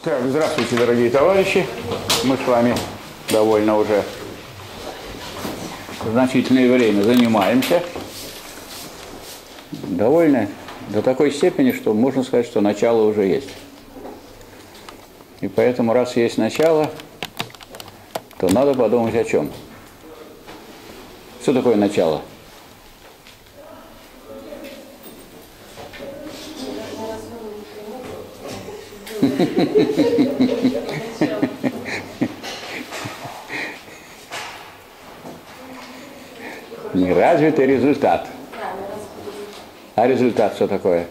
Так, здравствуйте, дорогие товарищи. Мы с вами довольно уже значительное время занимаемся. Довольно до такой степени, что можно сказать, что начало уже есть. И поэтому, раз есть начало, то надо подумать о чем. Что такое начало? Неразвитый результат. А результат что такое?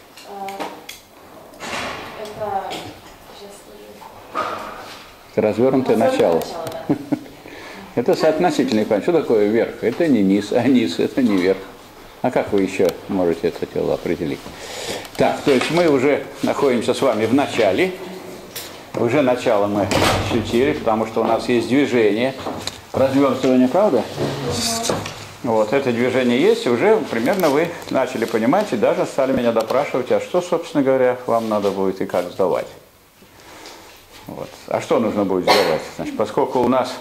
Это развернутое начало. Это соотносительный план. Что такое верх? Это не низ, а низ это не верх. А как вы еще можете это дело определить? Так, то есть мы уже находимся с вами в начале. Уже начало мы ощутили, потому что у нас есть движение, развертывание, правда? Вот, это движение есть, и уже примерно вы начали понимать, и даже стали меня допрашивать, а что, собственно говоря, вам надо будет и как сдавать. Вот. А что нужно будет сдавать? Значит, поскольку у нас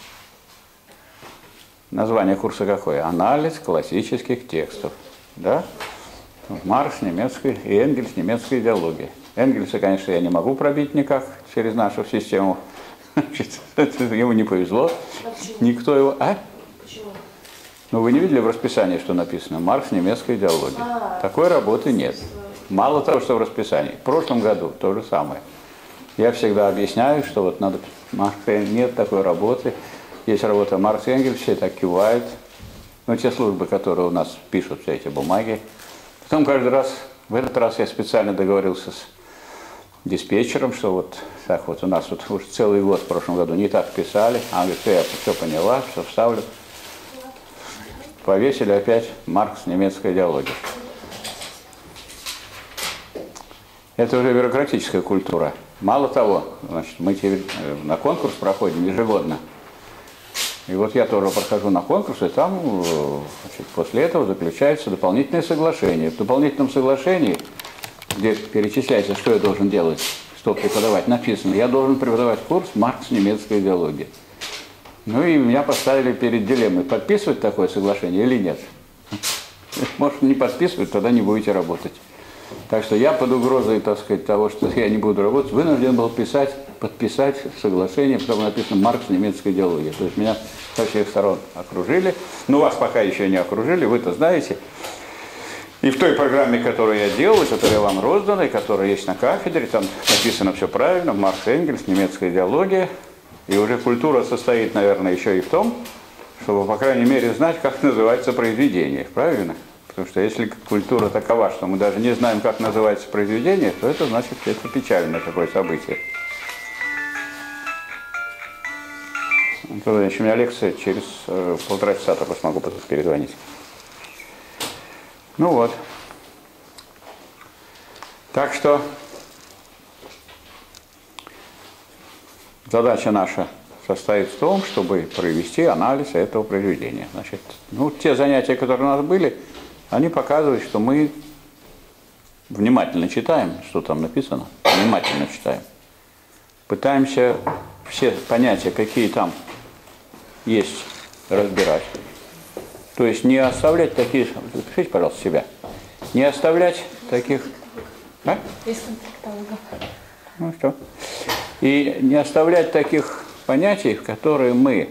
название курса какое? Анализ классических текстов. Да? Маркс, немецкий, и Энгельс, немецкая идеология. Энгельса, конечно, я не могу пробить никак через нашу систему. Ему не повезло. Никто его... А? Почему? Ну, вы не видели в расписании, что написано? Маркс, немецкая идеология. Такой работы нет. Мало того, что в расписании. В прошлом году то же самое. Я всегда объясняю, что вот надо... Маркса нет такой работы. Есть работа Маркс и Энгельс, все так кивают. Ну, те службы, которые у нас пишут все эти бумаги. Потом каждый раз, в этот раз я специально договорился с диспетчером, что вот так вот у нас вот уже целый год в прошлом году не так писали. Она говорит, что я все поняла, все вставлю. Повесили опять Маркс, немецкая идеология. Это уже бюрократическая культура. Мало того, значит, мы теперь на конкурс проходим ежегодно. И вот я тоже прохожу на конкурс, и там значит, после этого заключается дополнительное соглашение. В дополнительном соглашении, где перечисляется, что я должен делать, что преподавать, написано, я должен преподавать курс «Маркс, немецкая идеология». Ну и меня поставили перед дилеммой, подписывать такое соглашение или нет. Может, не подписывать, тогда не будете работать. Так что я под угрозой, так сказать, того, что я не буду работать, вынужден был подписать соглашение, потому что написано «Маркс, немецкая идеология». То есть меня со всех сторон окружили. Но вас пока еще не окружили, вы-то знаете. И в той программе, которую я делал, которая вам роздана, и которая есть на кафедре, там написано все правильно, Маркс, Энгельс, немецкая идеология. И уже культура состоит, наверное, еще и в том, чтобы, по крайней мере, знать, как называется произведение. Правильно? Потому что если культура такова, что мы даже не знаем, как называется произведение, то это значит, это печальное такое событие. Еще у меня лекция через полтора часа, только смогу перезвонить. Ну вот. Так что задача наша состоит в том, чтобы провести анализ этого произведения. Значит, ну, те занятия, которые у нас были, они показывают, что мы внимательно читаем, что там написано, внимательно читаем. Пытаемся все понятия, какие там есть, разбирать. То есть не оставлять такие... Запишите, пожалуйста, себя. Не оставлять таких... А? Ну что? И не оставлять таких понятий, которые мы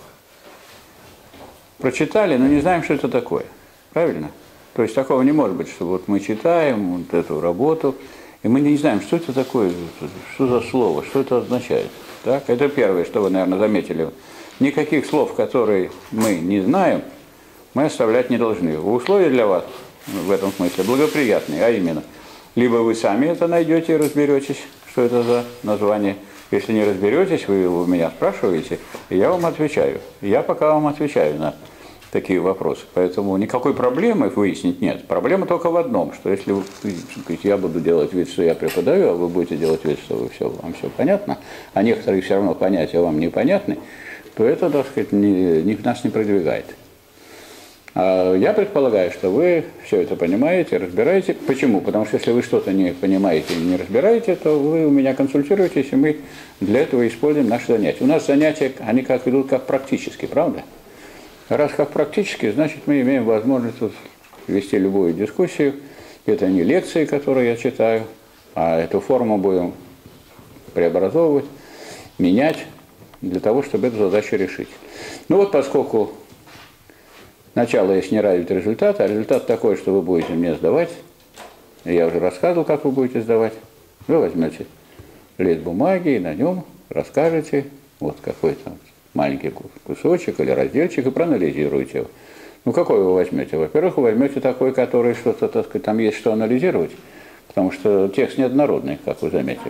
прочитали, но не знаем, что это такое. Правильно? То есть такого не может быть, что вот мы читаем вот эту работу, и мы не знаем, что это такое, что за слово, что это означает. Так? Это первое, что вы, наверное, заметили. Никаких слов, которые мы не знаем, мы оставлять не должны. Условия для вас в этом смысле благоприятные, а именно, либо вы сами это найдете и разберетесь, что это за название. Если не разберетесь, вы у меня спрашиваете, и я вам отвечаю. Я пока вам отвечаю на такие вопросы. Поэтому никакой проблемы выяснить нет. Проблема только в одном, что если я буду делать вид, что я преподаю, а вы будете делать вид, что вам все понятно, а некоторые все равно понятия вам непонятны, то это, так сказать, нас не продвигает. Я предполагаю, что вы все это понимаете, разбираете. Почему? Потому что если вы что-то не понимаете и не разбираете, то вы у меня консультируетесь, и мы для этого используем наши занятия. У нас занятия, они как идут как практически, правда? Раз как практически, значит мы имеем возможность тут вести любую дискуссию. Это не лекции, которые я читаю, а эту форму будем преобразовывать, менять для того, чтобы эту задачу решить. Ну вот поскольку начало есть не равен результат, а результат такой, что вы будете мне сдавать, я уже рассказывал, как вы будете сдавать, вы возьмете лист бумаги и на нем расскажете вот какой-то маленький кусочек или разделчик и проанализируете его. Ну какой вы возьмете? Во-первых, вы возьмете такой, который что-то, так сказать, там есть что анализировать, потому что текст неоднородный, как вы заметили.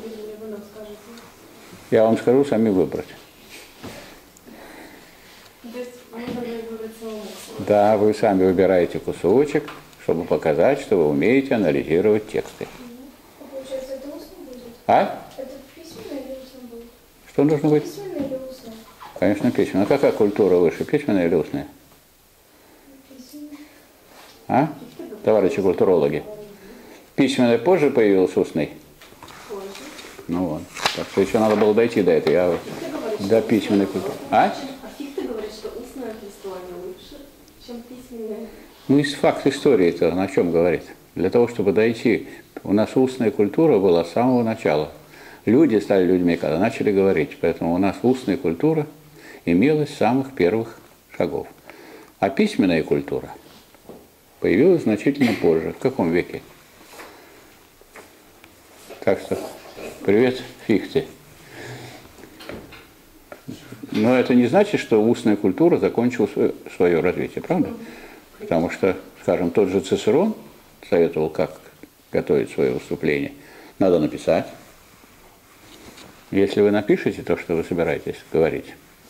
Я вам скажу, сами выбрать. Да, вы сами выбираете кусочек, чтобы показать, что вы умеете анализировать тексты. Получается, это устно будет? А? Это письменно или устно будет? Что нужно быть? Письменно или устно? Конечно, письменно. А какая культура выше, письменная или устная? Письменно. А? Товарищи культурологи. Письменная позже появилась устной? Позже. Ну вот. Так что еще надо было дойти до этого. Я до письменной культуры. А? Фихте говорит, что устное повествование лучше, чем письменное. Ну, из факт истории-то на чем говорит? Для того, чтобы дойти, у нас устная культура была с самого начала. Люди стали людьми, когда начали говорить. Поэтому у нас устная культура имелась с самых первых шагов. А письменная культура появилась значительно позже. В каком веке? Так что, привет, Фихте. Но это не значит, что устная культура закончила свое развитие, правда? Потому что, скажем, тот же Цицерон советовал, как готовить свое выступление. Надо написать. Если вы напишете то, что вы собираетесь говорить,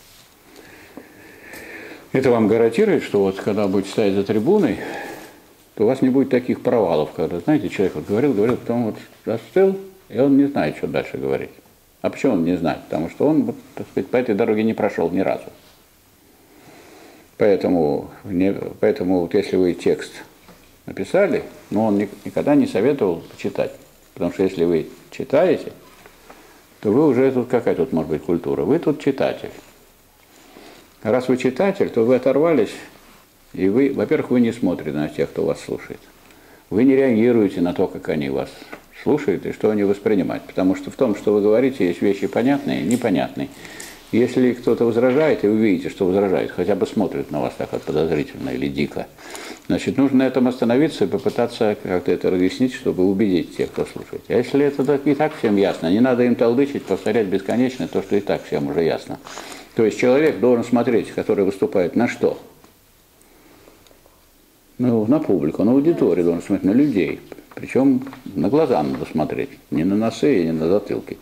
это вам гарантирует, что вот когда будете стоять за трибуной, то у вас не будет таких провалов, когда, знаете, человек вот говорил, потом вот застыл, и он не знает, что дальше говорить. А почему он не знает? Потому что он, вот, так сказать, по этой дороге не прошел ни разу. Поэтому вот если вы текст написали, но он никогда не советовал почитать. Потому что если вы читаете, то вы уже тут, какая тут может быть культура? Вы тут читатель. Раз вы читатель, то вы оторвались, и вы, во-первых, вы не смотрите на тех, кто вас слушает. Вы не реагируете на то, как они вас слушают и что они воспринимают. Потому что в том, что вы говорите, есть вещи понятные и непонятные. Если кто-то возражает, и вы видите, что возражает, хотя бы смотрит на вас так вот подозрительно или дико, значит, нужно на этом остановиться и попытаться как-то это разъяснить, чтобы убедить тех, кто слушает. А если это так, и так всем ясно, не надо им толдычить, повторять бесконечно то, что и так всем уже ясно. То есть человек должен смотреть, который выступает, на что? Ну, на публику, на аудиторию должен смотреть, на людей. Причем на глаза надо смотреть, не на носы и не на затылки.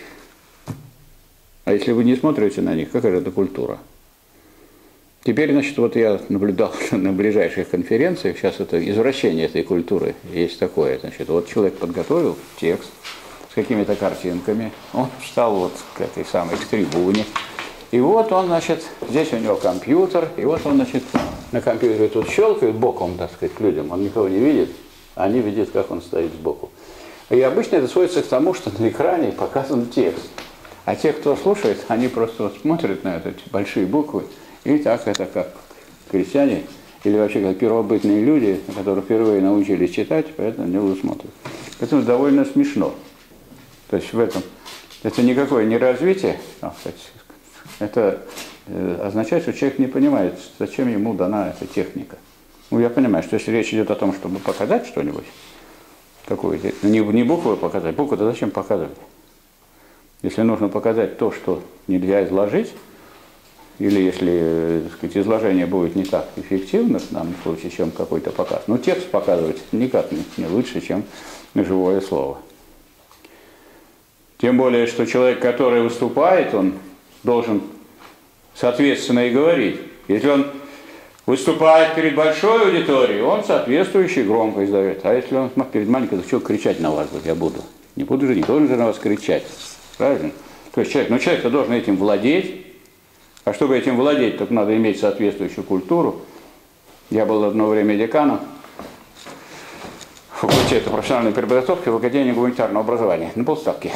А если вы не смотрите на них, какая же это культура? Теперь, значит, вот я наблюдал на ближайших конференциях, сейчас это извращение этой культуры есть такое. Значит, вот человек подготовил текст с какими-то картинками, он встал вот к этой самой к трибуне, и вот он, значит, здесь у него компьютер, и вот он, значит, на компьютере тут щелкает боком, так сказать, к людям, он никого не видит, а они видят, как он стоит сбоку. И обычно это сводится к тому, что на экране показан текст. А те, кто слушает, они просто вот смотрят на эти большие буквы, и так это как крестьяне, или вообще как первобытные люди, которые впервые научились читать, поэтому не будут смотреть. Поэтому довольно смешно. То есть в этом это никакое не развитие, это означает, что человек не понимает, зачем ему дана эта техника. Ну, я понимаю, что если речь идет о том, чтобы показать что-нибудь, какую-то, не букву показать, букву-то зачем показывать? Если нужно показать то, что нельзя изложить, или если, так сказать, изложение будет не так эффективно, в данном случае, чем какой-то показ, но текст показывать никак не лучше, чем живое слово. Тем более, что человек, который выступает, он должен соответственно и говорить. Если он выступает перед большой аудиторией, он соответствующий громко издает. А если он перед маленькой, то что кричать на вас я буду? Не буду же, не должен же на вас кричать. Правильно? То есть человек-то должен этим владеть. А чтобы этим владеть, только надо иметь соответствующую культуру. Я был одно время деканом факультета профессиональной переподготовки в Академии гуманитарного образования на полставки.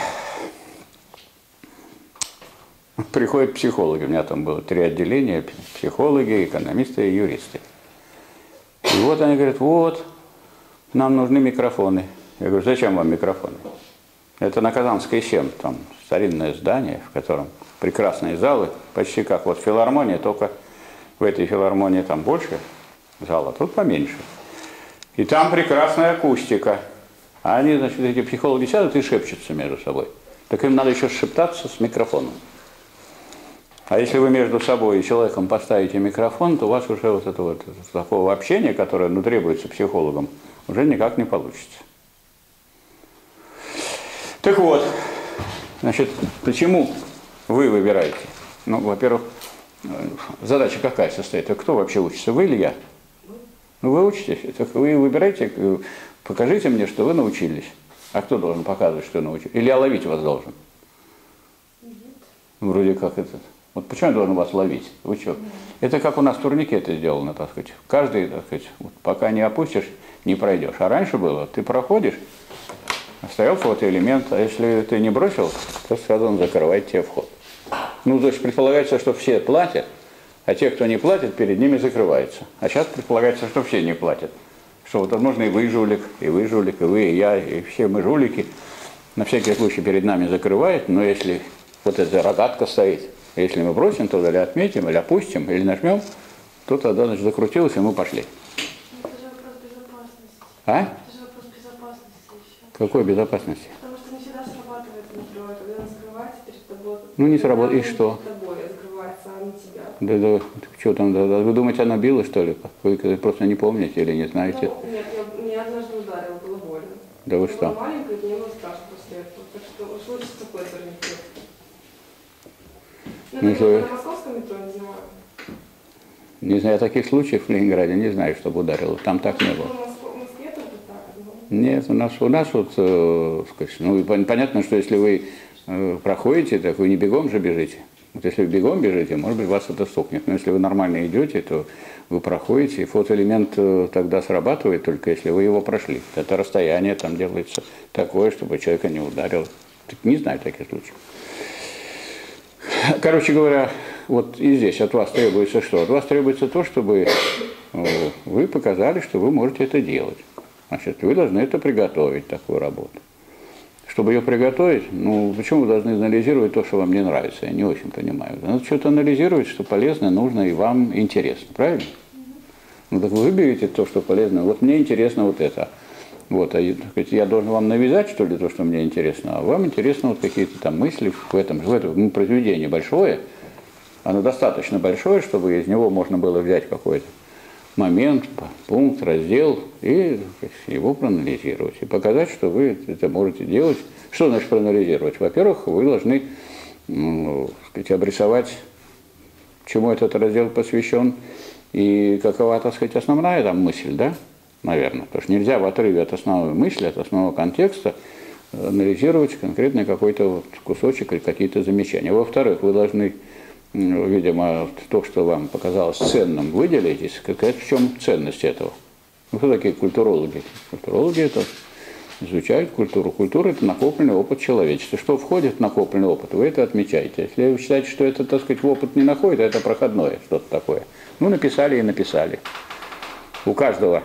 Приходят психологи, у меня там было 3 отделения, психологи, экономисты и юристы. И вот они говорят, вот, нам нужны микрофоны. Я говорю, зачем вам микрофоны? Это на Казанской 7, там старинное здание, в котором прекрасные залы, почти как вот филармония, только в этой филармонии там больше зала, тут поменьше. И там прекрасная акустика. А они, значит, эти психологи сядут и шепчутся между собой. Так им надо еще шептаться с микрофоном. А если вы между собой и человеком поставите микрофон, то у вас уже вот это вот такого общения, которое требуется психологам, уже никак не получится. Так вот, значит, почему вы выбираете? Ну, во-первых, задача какая состоит? Кто вообще учится, вы или я? Ну, вы учитесь, так вы выбираете, покажите мне, что вы научились. А кто должен показывать, что научились? Или я ловить вас должен? Вроде как это. Вот почему я должен вас ловить? Вы что? Это как у нас в турнике это сделано, так сказать. Каждый, так сказать, вот пока не опустишь, не пройдешь. А раньше было, ты проходишь, стоял фотоэлемент, а если ты не бросил, то сразу он закрывает тебе вход. Ну, то есть предполагается, что все платят, а те, кто не платит, перед ними закрывается. А сейчас предполагается, что все не платят. Что вот можно и вы жулик, и вы жулик, и вы, и я, и все мы жулики. На всякий случай перед нами закрывает, но если вот эта рогатка стоит, если мы бросим туда, или отметим, или опустим, или нажмем, то тогда, значит, закрутилось, и мы пошли. Это же вопрос безопасности. А? Это же вопрос безопасности еще. Какой безопасности? Потому что не всегда срабатывает метро, когда она закрывается перед тобой. Ну, не сработает, и что? Перед тобой закрывается, а не тебя. Да, что там, вы думаете, она била, что ли? Вы просто не помните или не знаете? Ну, нет, меня однажды ударило, было больно. Да вы Я что? была маленькая, и мне было страшно после этого. Так что уж лучше такой турникет. Ну, это что? на московском метро, не знаю. Не знаю, таких случаев в Ленинграде не знаю, чтобы ударило. Там так не было. В Москве тоже так. Нет, у нас вот, сказать, ну, понятно, что если вы проходите, так вы не бегом же бежите. Вот если вы бегом бежите, может быть, вас это стукнет. Но если вы нормально идете, то вы проходите, и фотоэлемент тогда срабатывает, только если вы его прошли. Это расстояние там делается такое, чтобы человека не ударило. Не знаю таких случаев. Короче говоря, вот и здесь от вас требуется что? От вас требуется то, чтобы вы показали, что вы можете это делать. Значит, вы должны это приготовить, такую работу. Чтобы ее приготовить, ну, почему вы должны анализировать то, что вам не нравится? Я не очень понимаю. Надо что-то анализировать, что полезно, нужно и вам интересно. Правильно? Ну, так вы выберете то, что полезно. Вот мне интересно вот это. Вот, а я должен вам навязать, что ли, то, что мне интересно, а вам интересно вот какие-то там мысли в этом произведении большое, оно достаточно большое, чтобы из него можно было взять какой-то момент, пункт, раздел и его проанализировать. И показать, что вы это можете делать. Что значит проанализировать? Во-первых, вы должны обрисовать, чему этот раздел посвящен и какова, так сказать, основная там мысль, да? Наверное. Потому что нельзя в отрыве от основной мысли, от основного контекста анализировать конкретный какой-то вот кусочек или какие-то замечания. Во-вторых, вы должны, видимо, то, что вам показалось ценным, выделить, сказать, в чем ценность этого. Ну, кто такие культурологи? Культурологи это изучают культуру. Культура – это накопленный опыт человечества. Что входит в накопленный опыт, вы это отмечаете. Если вы считаете, что это, так сказать, в опыт не находит, это проходное что-то такое. Ну, написали и написали. У каждого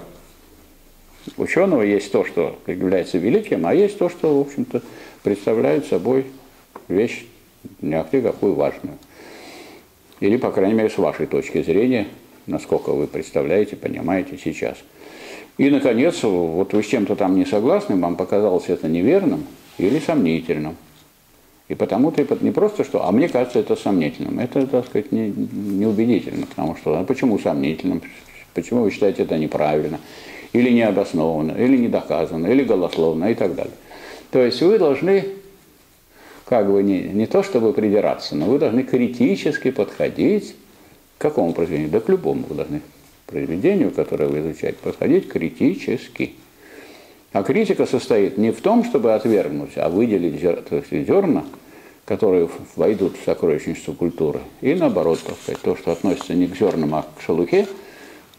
ученого есть то, что является великим, а есть то, что, в общем-то, представляет собой вещь не ахти какую важную. Или, по крайней мере, с вашей точки зрения, насколько вы представляете, понимаете сейчас. И, наконец, вот вы с чем-то там не согласны, вам показалось это неверным или сомнительным. И потому-то не просто что, а мне кажется это сомнительным. Это, так сказать, неубедительно, потому что, а почему сомнительным? Почему вы считаете это неправильно? Или необоснованно, или недоказано, или голословно и так далее. То есть вы должны, как бы не то чтобы придираться, но вы должны критически подходить к какому произведению? Да к любому вы должны произведению, которое вы изучаете, подходить критически. А критика состоит не в том, чтобы отвергнуть, а выделить зерна, которые войдут в сокровищницу культуры, и наоборот, так сказать, то, что относится не к зернам, а к шелухе,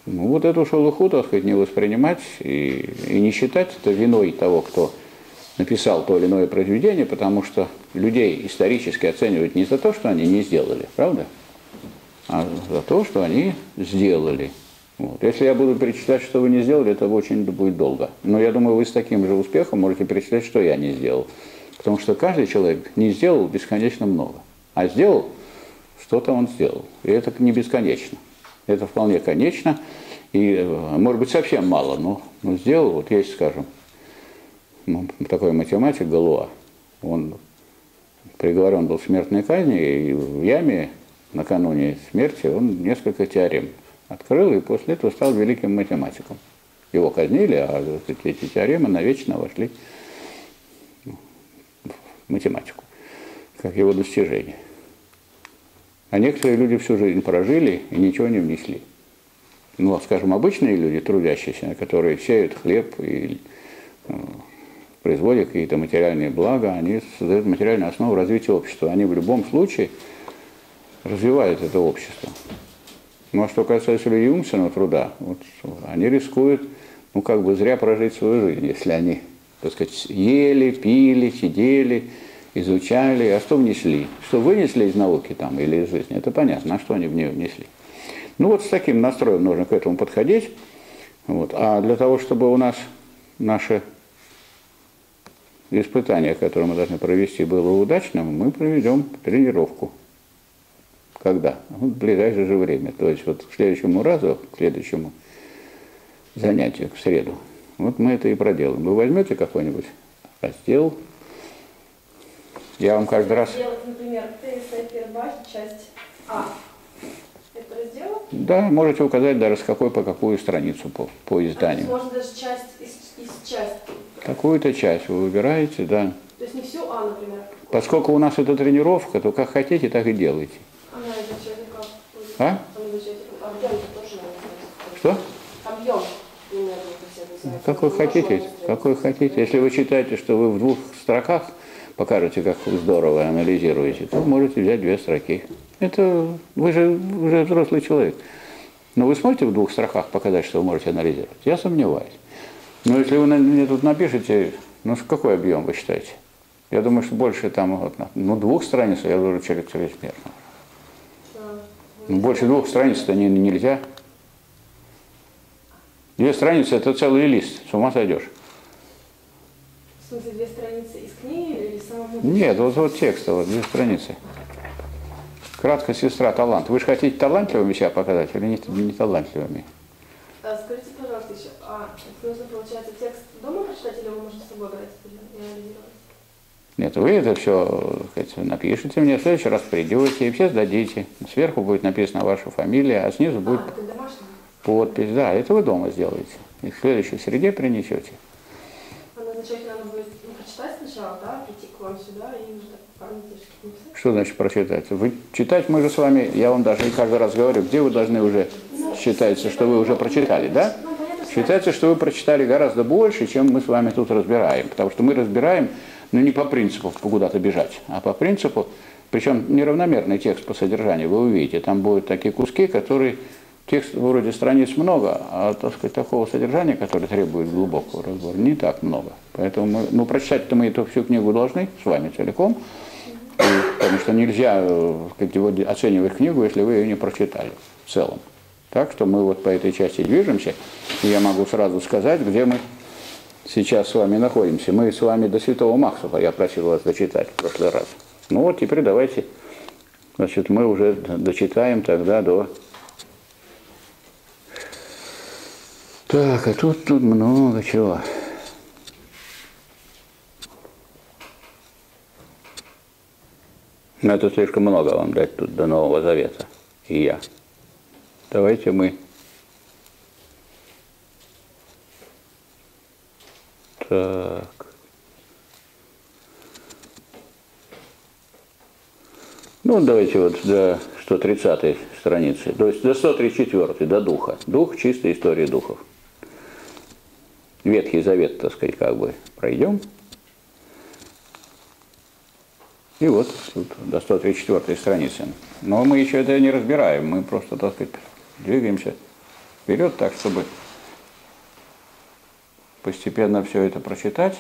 Ну, вот эту шелуху, так сказать, не воспринимать и не считать это виной того, кто написал то или иное произведение, потому что людей исторически оценивают не за то, что они не сделали, правда? А за то, что они сделали. Вот. Если я буду перечислять, что вы не сделали, это очень будет долго. Но я думаю, вы с таким же успехом можете перечислять, что я не сделал. Потому что каждый человек не сделал бесконечно много. А сделал, что-то он сделал. И это не бесконечно. Это вполне конечно. И, может быть, совсем мало, но сделал. Вот есть, скажем, такой математик Галуа. Он приговорен был к смертной казни, и в яме накануне смерти он несколько теорем открыл, и после этого стал великим математиком. Его казнили, а эти теоремы навечно вошли в математику, как его достижение. А некоторые люди всю жизнь прожили и ничего не внесли. Ну, скажем, обычные люди, трудящиеся, которые сеют хлеб и производят какие-то материальные блага, они создают материальную основу развития общества. Они в любом случае развивают это общество. Ну, а что касается людей умственного труда, вот, они рискуют, как бы зря прожить свою жизнь, если они, так сказать, ели, пили, сидели, изучали, а что внесли? Что вынесли из науки там или из жизни, это понятно, а что они в нее внесли? Ну, вот с таким настроем нужно к этому подходить. Вот. А для того, чтобы у нас наше испытание, которое мы должны провести, было удачным, мы проведем тренировку. Когда? В ближайшее же время. То есть вот к следующему разу, к следующему занятию, в среду, вот мы это и проделаем. Вы возьмете какой-нибудь раздел, я вам каждый раз... Сделать, например, Первая часть А. Это раздел? Да, можете указать даже по какую страницу по изданию. Можно даже часть из части. Какую-то часть вы выбираете, да. То есть не всю А, например. Поскольку у нас это тренировка, то как хотите, так и делайте. Она изучает как? А? Объем тоже надо. Что? Объем примерно. Какой хотите. Если вы считаете, что вы в 2 строках покажете, как вы здорово анализируете, то можете взять 2 строки. Это вы же уже взрослый человек. Но вы сможете в 2 строках показать, что вы можете анализировать? Я сомневаюсь. Но если вы мне тут напишете, какой объем вы считаете? Я думаю, что больше там, 2 страниц, я уже чрезмерно. Больше 2 страниц-то нельзя. 2 страницы – это целый лист, с ума сойдешь. В смысле, 2 страницы из книги или самому? Нет, вот текстово, 2 страницы. Краткая сестра талант. Вы же хотите талантливыми себя показать или не талантливыми? Скажите, пожалуйста, еще, нужно, получается, текст дома прочитать или вы можете с собой брать и анализировать? Нет, вы это все напишите мне, в следующий раз придете и все сдадите. Сверху будет написана ваша фамилия, а снизу будет подпись. Да, это вы дома сделаете. И в следующей среде принесете. А назначать надо будет прочитать сначала, да, прийти к вам сюда и уже так Что значит прочитать? Вы читать мы же с вами, я вам даже каждый раз говорю, где вы должны уже, считается, что вы уже прочитали, да? Считается, что вы прочитали гораздо больше, чем мы с вами тут разбираем. Потому что мы разбираем, не по принципу куда-то бежать, а по принципу, причем неравномерный текст по содержанию, вы увидите, там будут такие куски, которые, текст вроде страниц много, а, так сказать, такого содержания, которое требует глубокого разбора, не так много. Поэтому прочитать-то мы эту всю книгу должны с вами целиком, потому что нельзя оценивать книгу, если вы ее не прочитали в целом. Так что мы вот по этой части движемся, и я могу сразу сказать, где мы сейчас с вами находимся. Мы с вами до Святого Максума, я просил вас дочитать в прошлый раз. Ну вот теперь давайте, значит, мы уже дочитаем тогда до... Так, а тут много чего. Но это слишком много вам дать тут до Нового Завета. И я. Давайте мы... Так. Давайте вот до 130 страницы, то есть до 134, до Духа. Дух, чистая история духов. Ветхий Завет, так сказать, пройдем. И вот тут до 134 страницы. Но мы еще это не разбираем, мы просто, так сказать, двигаемся вперед, так, чтобы постепенно все это прочитать.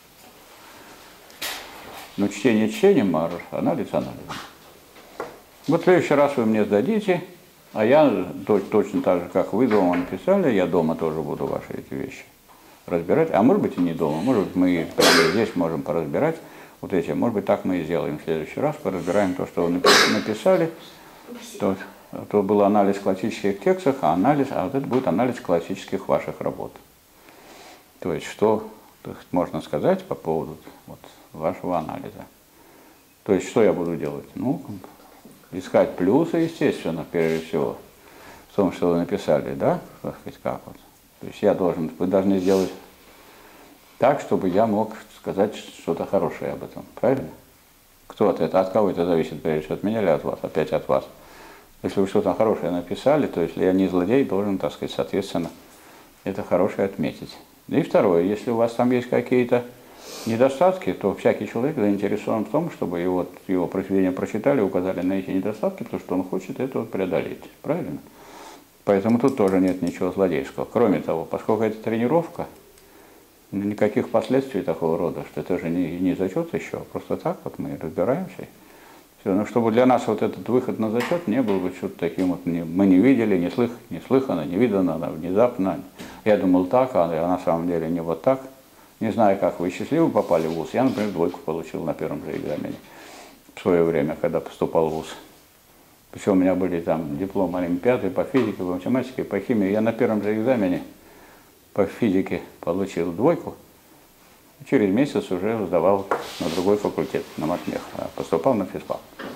Но чтение чтением, а анализ анализом. Вот в следующий раз вы мне сдадите, а я точно так же, как вы дома написали, я дома тоже буду ваши эти вещи разбирать. А может быть и не дома, может быть мы здесь можем поразбирать вот эти. Может быть так мы и сделаем в следующий раз, поразбираем то, что вы написали. То был анализ классических текстов, а вот это будет анализ классических ваших работ. То есть что можно сказать по поводу вот, вашего анализа. То есть что я буду делать? Ну, искать плюсы, естественно, прежде всего, в том, что вы написали, да? Как вот. То есть вы должны сделать так, чтобы я мог сказать что-то хорошее об этом. Правильно? От кого это зависит, прежде всего, от меня или от вас? Опять от вас. Если вы что-то хорошее написали, то если я не злодей, должен, так сказать, соответственно, это хорошее отметить. И второе, если у вас там есть какие-то недостатки, то всякий человек заинтересован в том, чтобы его произведение прочитали, указали на эти недостатки, потому что он хочет это вот преодолеть. Правильно? Поэтому тут тоже нет ничего злодейского. Кроме того, поскольку это тренировка, никаких последствий такого рода, что это же не зачет еще, просто так вот мы разбираемся. Все. Но чтобы для нас вот этот выход на зачет не был бы что-то таким вот, мы не видели, не слыхано, не видано, внезапно. Я думал так, а на самом деле не вот так. Не знаю, как вы счастливо попали в вуз. Я, например, 2 получил на первом же экзамене в свое время, когда поступал в вуз. Причем у меня были там дипломы олимпиады по физике, по математике, по химии. Я на первом же экзамене по физике получил 2. Через месяц уже сдавал на другой факультет, на матмех, а поступал на физфак.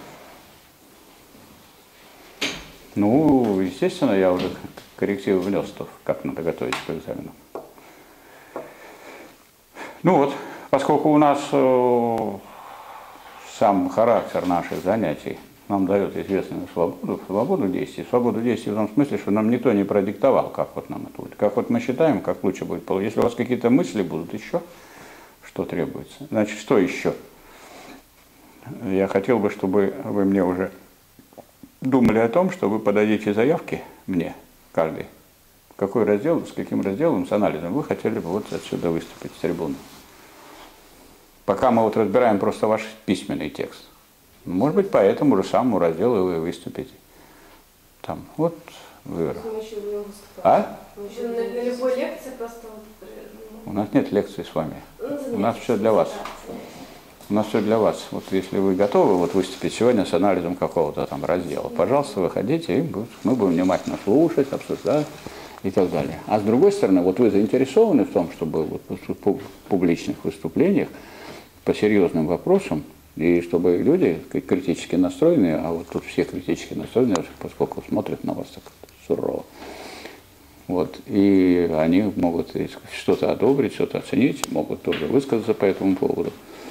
Ну, естественно, я уже коррективы внес, как надо готовить к экзамену. Ну вот, поскольку у нас сам характер наших занятий нам дает известную свободу действий. Свободу действий в том смысле, что нам никто не продиктовал, как вот нам это будет. Как вот мы считаем, как лучше будет. Если у вас какие-то мысли будут еще, что требуется. Значит, что еще? Я хотел бы, чтобы вы мне уже думали о том, что вы подадите заявки мне, каждый, какой раздел, с каким разделом, с анализом вы хотели бы вот отсюда выступить с трибуны. Пока мы вот разбираем просто ваш письменный текст. Может быть, по этому же самому разделу вы выступите. Там, вот, вы. А? На любой лекции просто... У нас нет лекций с вами. У нас все для вас. У нас все для вас. Вот если вы готовы вот выступить сегодня с анализом какого-то там раздела, пожалуйста, выходите, и мы будем внимательно слушать, обсуждать и так далее. А с другой стороны, вот вы заинтересованы в том, чтобы вот в публичных выступлениях по серьезным вопросам, и чтобы люди критически настроенные, а вот тут все критически настроенные, поскольку смотрят на вас так сурово, вот, и они могут что-то одобрить, что-то оценить, могут тоже высказаться по этому поводу.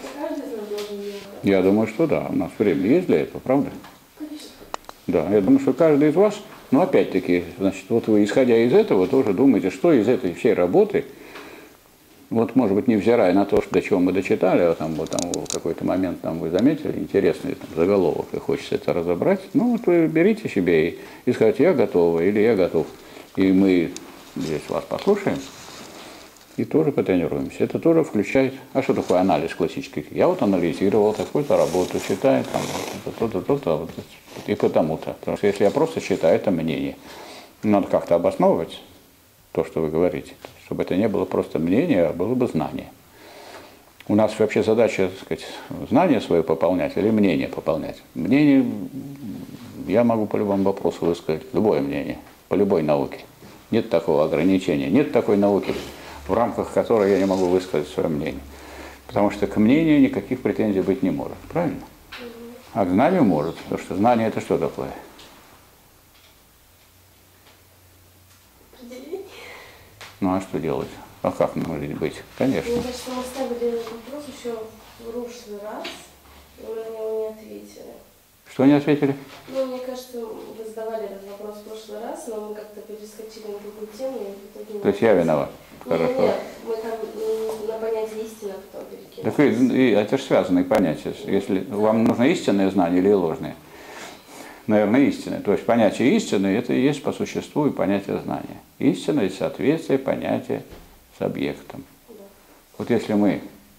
Я думаю, что да, у нас время есть для этого, правда? Конечно. Да, я думаю, что каждый из вас, но опять-таки, значит, вот вы, исходя из этого, тоже думаете, что из этой всей работы, вот, может быть, невзирая на то, до чего мы дочитали, а там, вот, там в какой-то момент там, вы заметили интересный там, заголовок, и хочется это разобрать, ну, вот вы берите себе и скажете, я готова или я готов. И мы здесь вас послушаем и тоже потренируемся. Это тоже включает... А что такое анализ классический? Я вот анализировал такую-то работу, читаю там, то-то, и потому-то. Потому что если я просто читаю, это мнение. Надо как-то обосновывать то, что вы говорите, чтобы это не было просто мнение, а было бы знание. У нас вообще задача, так сказать, знание свое пополнять или мнение пополнять. Мнение я могу по любому вопросу высказать, любое мнение, по любой науке. Нет такого ограничения, нет такой науки, в рамках которой я не могу высказать свое мнение. Потому что к мнению никаких претензий быть не может, правильно? А к знанию может, потому что знание это что такое? Ну а что делать? А как может быть? Конечно. Мне кажется, мы ставили вопрос еще в прошлый раз, и вы на него не ответили. Что не ответили? Ну, мне кажется, вы задавали этот вопрос в прошлый раз, но мы как-то перескочили на другую тему. И в итоге То есть я виноват? Хорошо. Нет, мы там на понятие истины потом перекинули. Так это же связанные понятия. Если вам нужно истинное знание или ложное? Наверное, истинное. То есть понятие истины это и есть по существу и понятие знания. Истина есть соответствие понятия с объектом. Вот если мы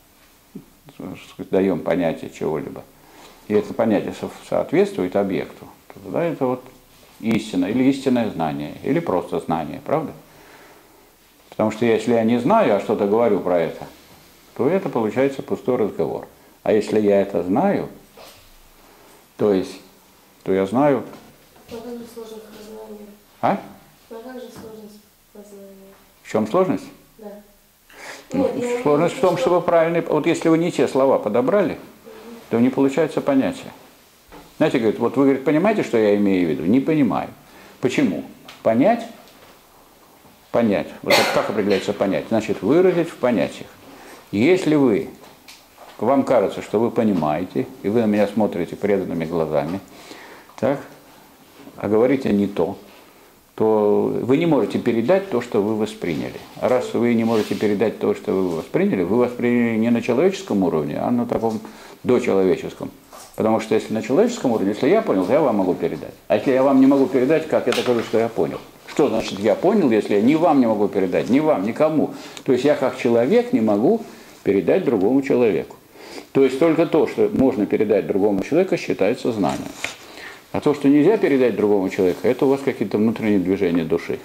даем понятие чего-либо, и это понятие соответствует объекту, то тогда это вот истина, или истинное знание, или просто знание, правда? Потому что если я не знаю, а что-то говорю про это, то это получается пустой разговор. А если я это знаю, то я знаю... А как же сложность познания? А? А как же сложность познания? В чем сложность? Да. Сложность в том, чтобы правильно... Вот если вы не те слова подобрали, то не получается понятие. Знаете, говорит, вот вы, говорит, понимаете, что я имею в виду? Не понимаю. Почему? Понять. Вот это как определяется понять? Значит, выразить в понятиях. Если вам кажется, что вы понимаете, и вы на меня смотрите преданными глазами, так, а говорите не то вы не можете передать то, что вы восприняли. А раз вы не можете передать то, что вы восприняли не на человеческом уровне, а на таком дочеловеческом. Потому что если на человеческом уровне, если я понял, я вам могу передать. А если я вам не могу передать, как я докажу, что я понял? Что значит я понял, если я ни вам не могу передать, ни вам, никому? То есть я как человек не могу передать другому человеку. То есть только то, что можно передать другому человеку, считается знанием. А то, что нельзя передать другому человеку, это у вас какие-то внутренние движения души.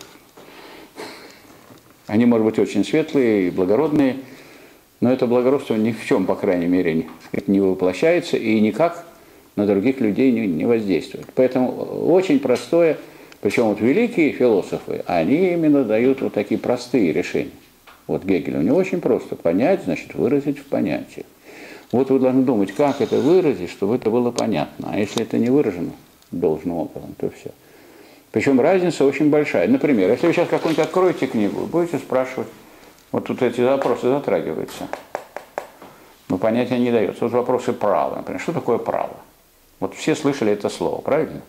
Они, может быть, очень светлые и благородные, но это благородство ни в чем, по крайней мере, не воплощается и никак на других людей не воздействует. Поэтому очень простое, причем вот великие философы, они именно дают вот такие простые решения. Вот Гегель, у него очень просто понять, значит выразить в понятии. Вот вы должны думать, как это выразить, чтобы это было понятно. А если это не выражено должным образом, то все. Причем разница очень большая. Например, если вы сейчас какую-нибудь откроете книгу, будете спрашивать, вот тут эти вопросы затрагиваются, но понятия не дается. Вот вопросы права, например, что такое право? Вот все слышали это слово, правильно?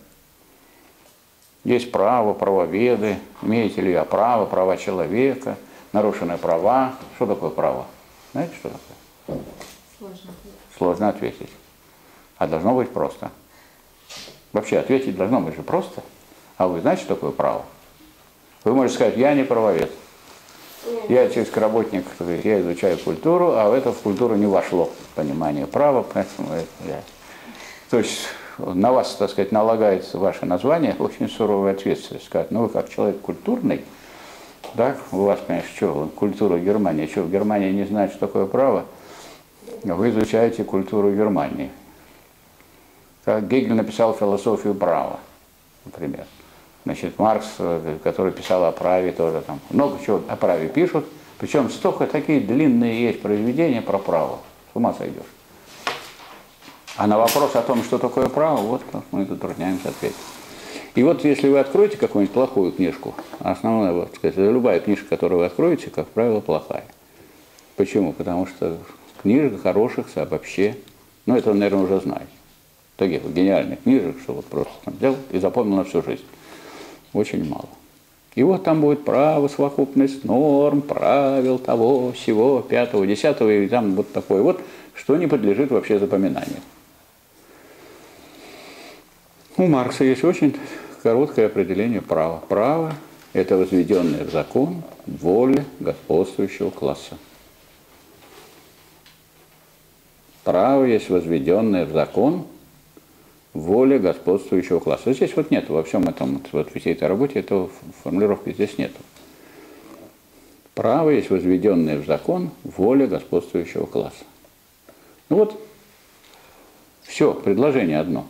Есть право, правоведы, имеете ли я право, права человека, нарушенные права. Что такое право? Знаете, что такое? Сложно ответить. А должно быть просто. Вообще ответить должно быть же просто. А вы знаете, что такое право? Вы можете сказать, я не правовед. Я человеческий работник, я изучаю культуру, а в культуру не вошло понимание права. Поэтому то есть на вас, так сказать, налагается ваше название, очень суровая ответственность. Сказать, ну вы как человек культурный, да, у вас, конечно, что, культура Германии, что в Германии не знает, что такое право, вы изучаете культуру Германии. Как Гегель написал философию права, например. Значит, Маркс, который писал о праве, тоже там много чего о праве пишут. Причем столько такие длинные есть произведения про право. С ума сойдешь. А на вопрос о том, что такое право, вот мы затрудняемся ответить. И вот если вы откроете какую-нибудь плохую книжку, основная, вот, сказать, любая книжка, которую вы откроете, как правило, плохая. Почему? Потому что книжек хороших вообще, ну это, наверное, уже знаете. Таких вот гениальных книжек, что вот просто там взял и запомнил на всю жизнь. Очень мало. И вот там будет право, совокупность норм, правил того, всего, 5-го, 10-го, и там вот такое вот, что не подлежит вообще запоминанию. У Маркса есть очень короткое определение права. Право – это возведенное в закон воля господствующего класса. Право есть возведенное в закон воля господствующего класса. Здесь вот нет, во всем этом, вот в всей этой работе, этого формулировки здесь нет. Право есть возведенное в закон воля господствующего класса. Ну вот, все, предложение одно.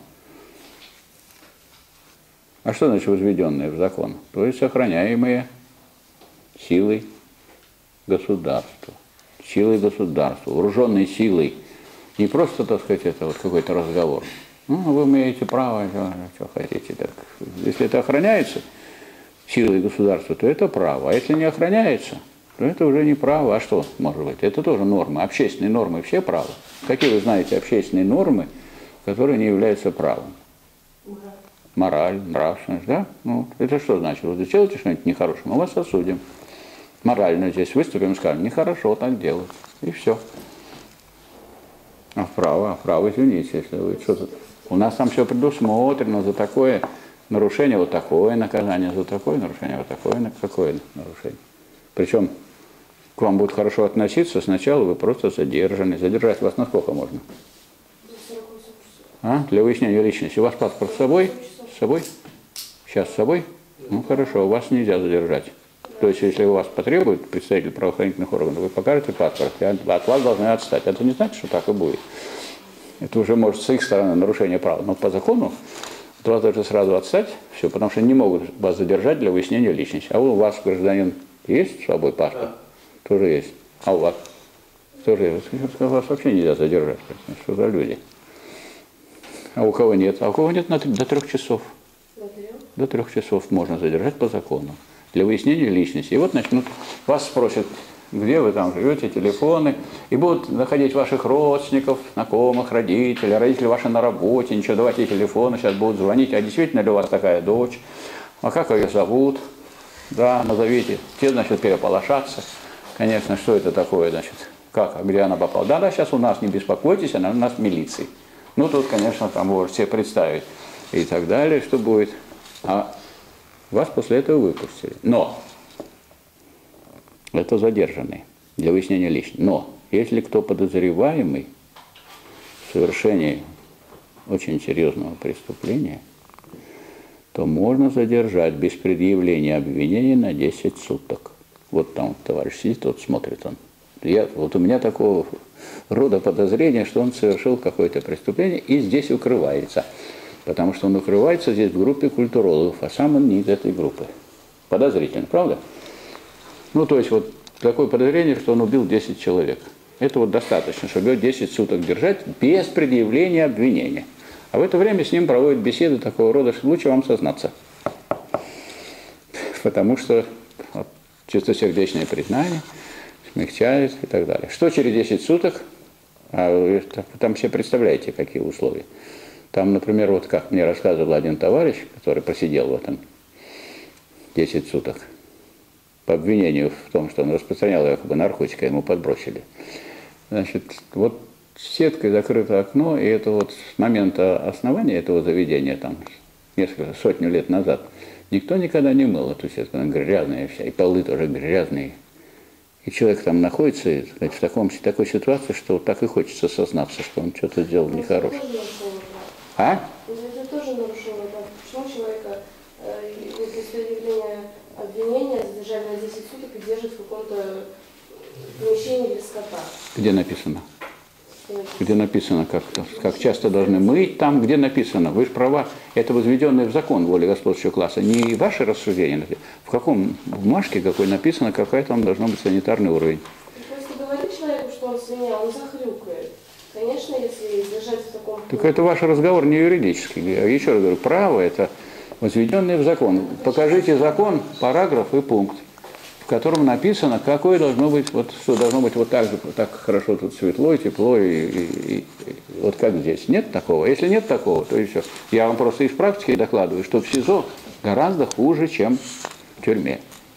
А что значит возведенное в закон? То есть сохраняемые силой государства. Силой государства, вооруженной силой. Не просто, так сказать, это вот какой-то разговор. Ну, вы имеете право, что хотите. Так. Если это охраняется силой государства, то это право. А если не охраняется, то это уже не право. А что может быть? Это тоже нормы. Общественные нормы все право. Какие вы знаете общественные нормы, которые не являются правом? Мораль, нравственность, да? Ну, это что значит? Вы сделаете что-нибудь нехорошее, мы вас осудим. Морально здесь выступим и скажем, нехорошо так делать. И все. А вправо, извините, если вы что-то... У нас там все предусмотрено, за такое нарушение вот такое наказание за такое нарушение, вот такое нарушение. Причем к вам будут хорошо относиться, сначала вы просто задержаны. Задержать вас на сколько можно? Для выяснения личности. У вас паспорт с собой? С собой? Сейчас с собой? Ну хорошо, вас нельзя задержать. То есть, если у вас потребует представитель правоохранительных органов, вы покажете паспорт, и от вас должны отстать. Это не значит, что так и будет. Это уже может с их стороны нарушение права. Но по закону от вас должны сразу отстать, все, потому что не могут вас задержать для выяснения личности. А у вас, гражданин, есть с собой паспорт? Да. Тоже есть. А у вас? Тоже есть. Вас вообще нельзя задержать. Что за люди? А у кого нет? А у кого нет до 3 часов. До 3 часов можно задержать по закону для выяснения личности. И вот начнут, вас спросят, где вы там живете, телефоны, и будут находить ваших родственников, знакомых, родителей, родители ваши на работе, ничего, давайте телефоны, сейчас будут звонить, а действительно ли у вас такая дочь, а как ее зовут, да, назовите, те, значит, переполошатся, конечно, что это такое, значит, как, а где она попала, да, сейчас у нас, не беспокойтесь, она у нас в милиции. Ну, тут, конечно, там можете себе представить и так далее, что будет. А вас после этого выпустили. Но это задержанный для выяснения личности. Но если кто подозреваемый в совершении очень серьезного преступления, то можно задержать без предъявления обвинения на 10 суток. Вот там товарищ сидит, вот смотрит он. Вот у меня такого рода подозрение, что он совершил какое-то преступление и здесь укрывается. Потому что он укрывается здесь в группе культурологов, а сам он не из этой группы. Подозрительно, правда? Ну, то есть вот такое подозрение, что он убил 10 человек. Это вот достаточно, чтобы его 10 суток держать без предъявления обвинения. А в это время с ним проводят беседы такого рода, что лучше вам сознаться. Потому что вот, чистосердечное признание смягчает и так далее. Что через 10 суток? Там все представляете, какие условия. Там, например, вот как мне рассказывал один товарищ, который просидел в этом 10 суток, по обвинению в том, что он распространял якобы наркотики, ему подбросили. Значит, вот сеткой закрыто окно, и это вот с момента основания этого заведения, там, несколько сотню лет назад, никто никогда не мыл эту сетку, она грязная вся, и полы тоже грязные. И человек там находится, сказать, в такой ситуации, что вот так и хочется сознаться, что он что-то сделал нехорошее. А? Это тоже нарушение. Почему человека без предъявления обвинения задержали на 10 суток и держат в каком-то помещении без скота? Где написано? Где написано, как часто должны мыть, там, где написано. Вы же права, это возведенное в закон воли господствующего класса. Не ваши рассуждения. В каком бумажке какой написано, какой там должен быть санитарный уровень. Если говорить человеку, что он свинья, он захрюкает. Конечно, если держать в таком... Так это ваш разговор не юридический. Я еще раз говорю, право это возведенное в закон. Покажите закон, параграф и пункт, в котором написано, какое должно быть, вот что должно быть вот так же, вот так хорошо тут светло, тепло, и вот как здесь. Нет такого? Если нет такого, то и все. Я вам просто из практики докладываю, что в СИЗО гораздо хуже, чем в тюрьме.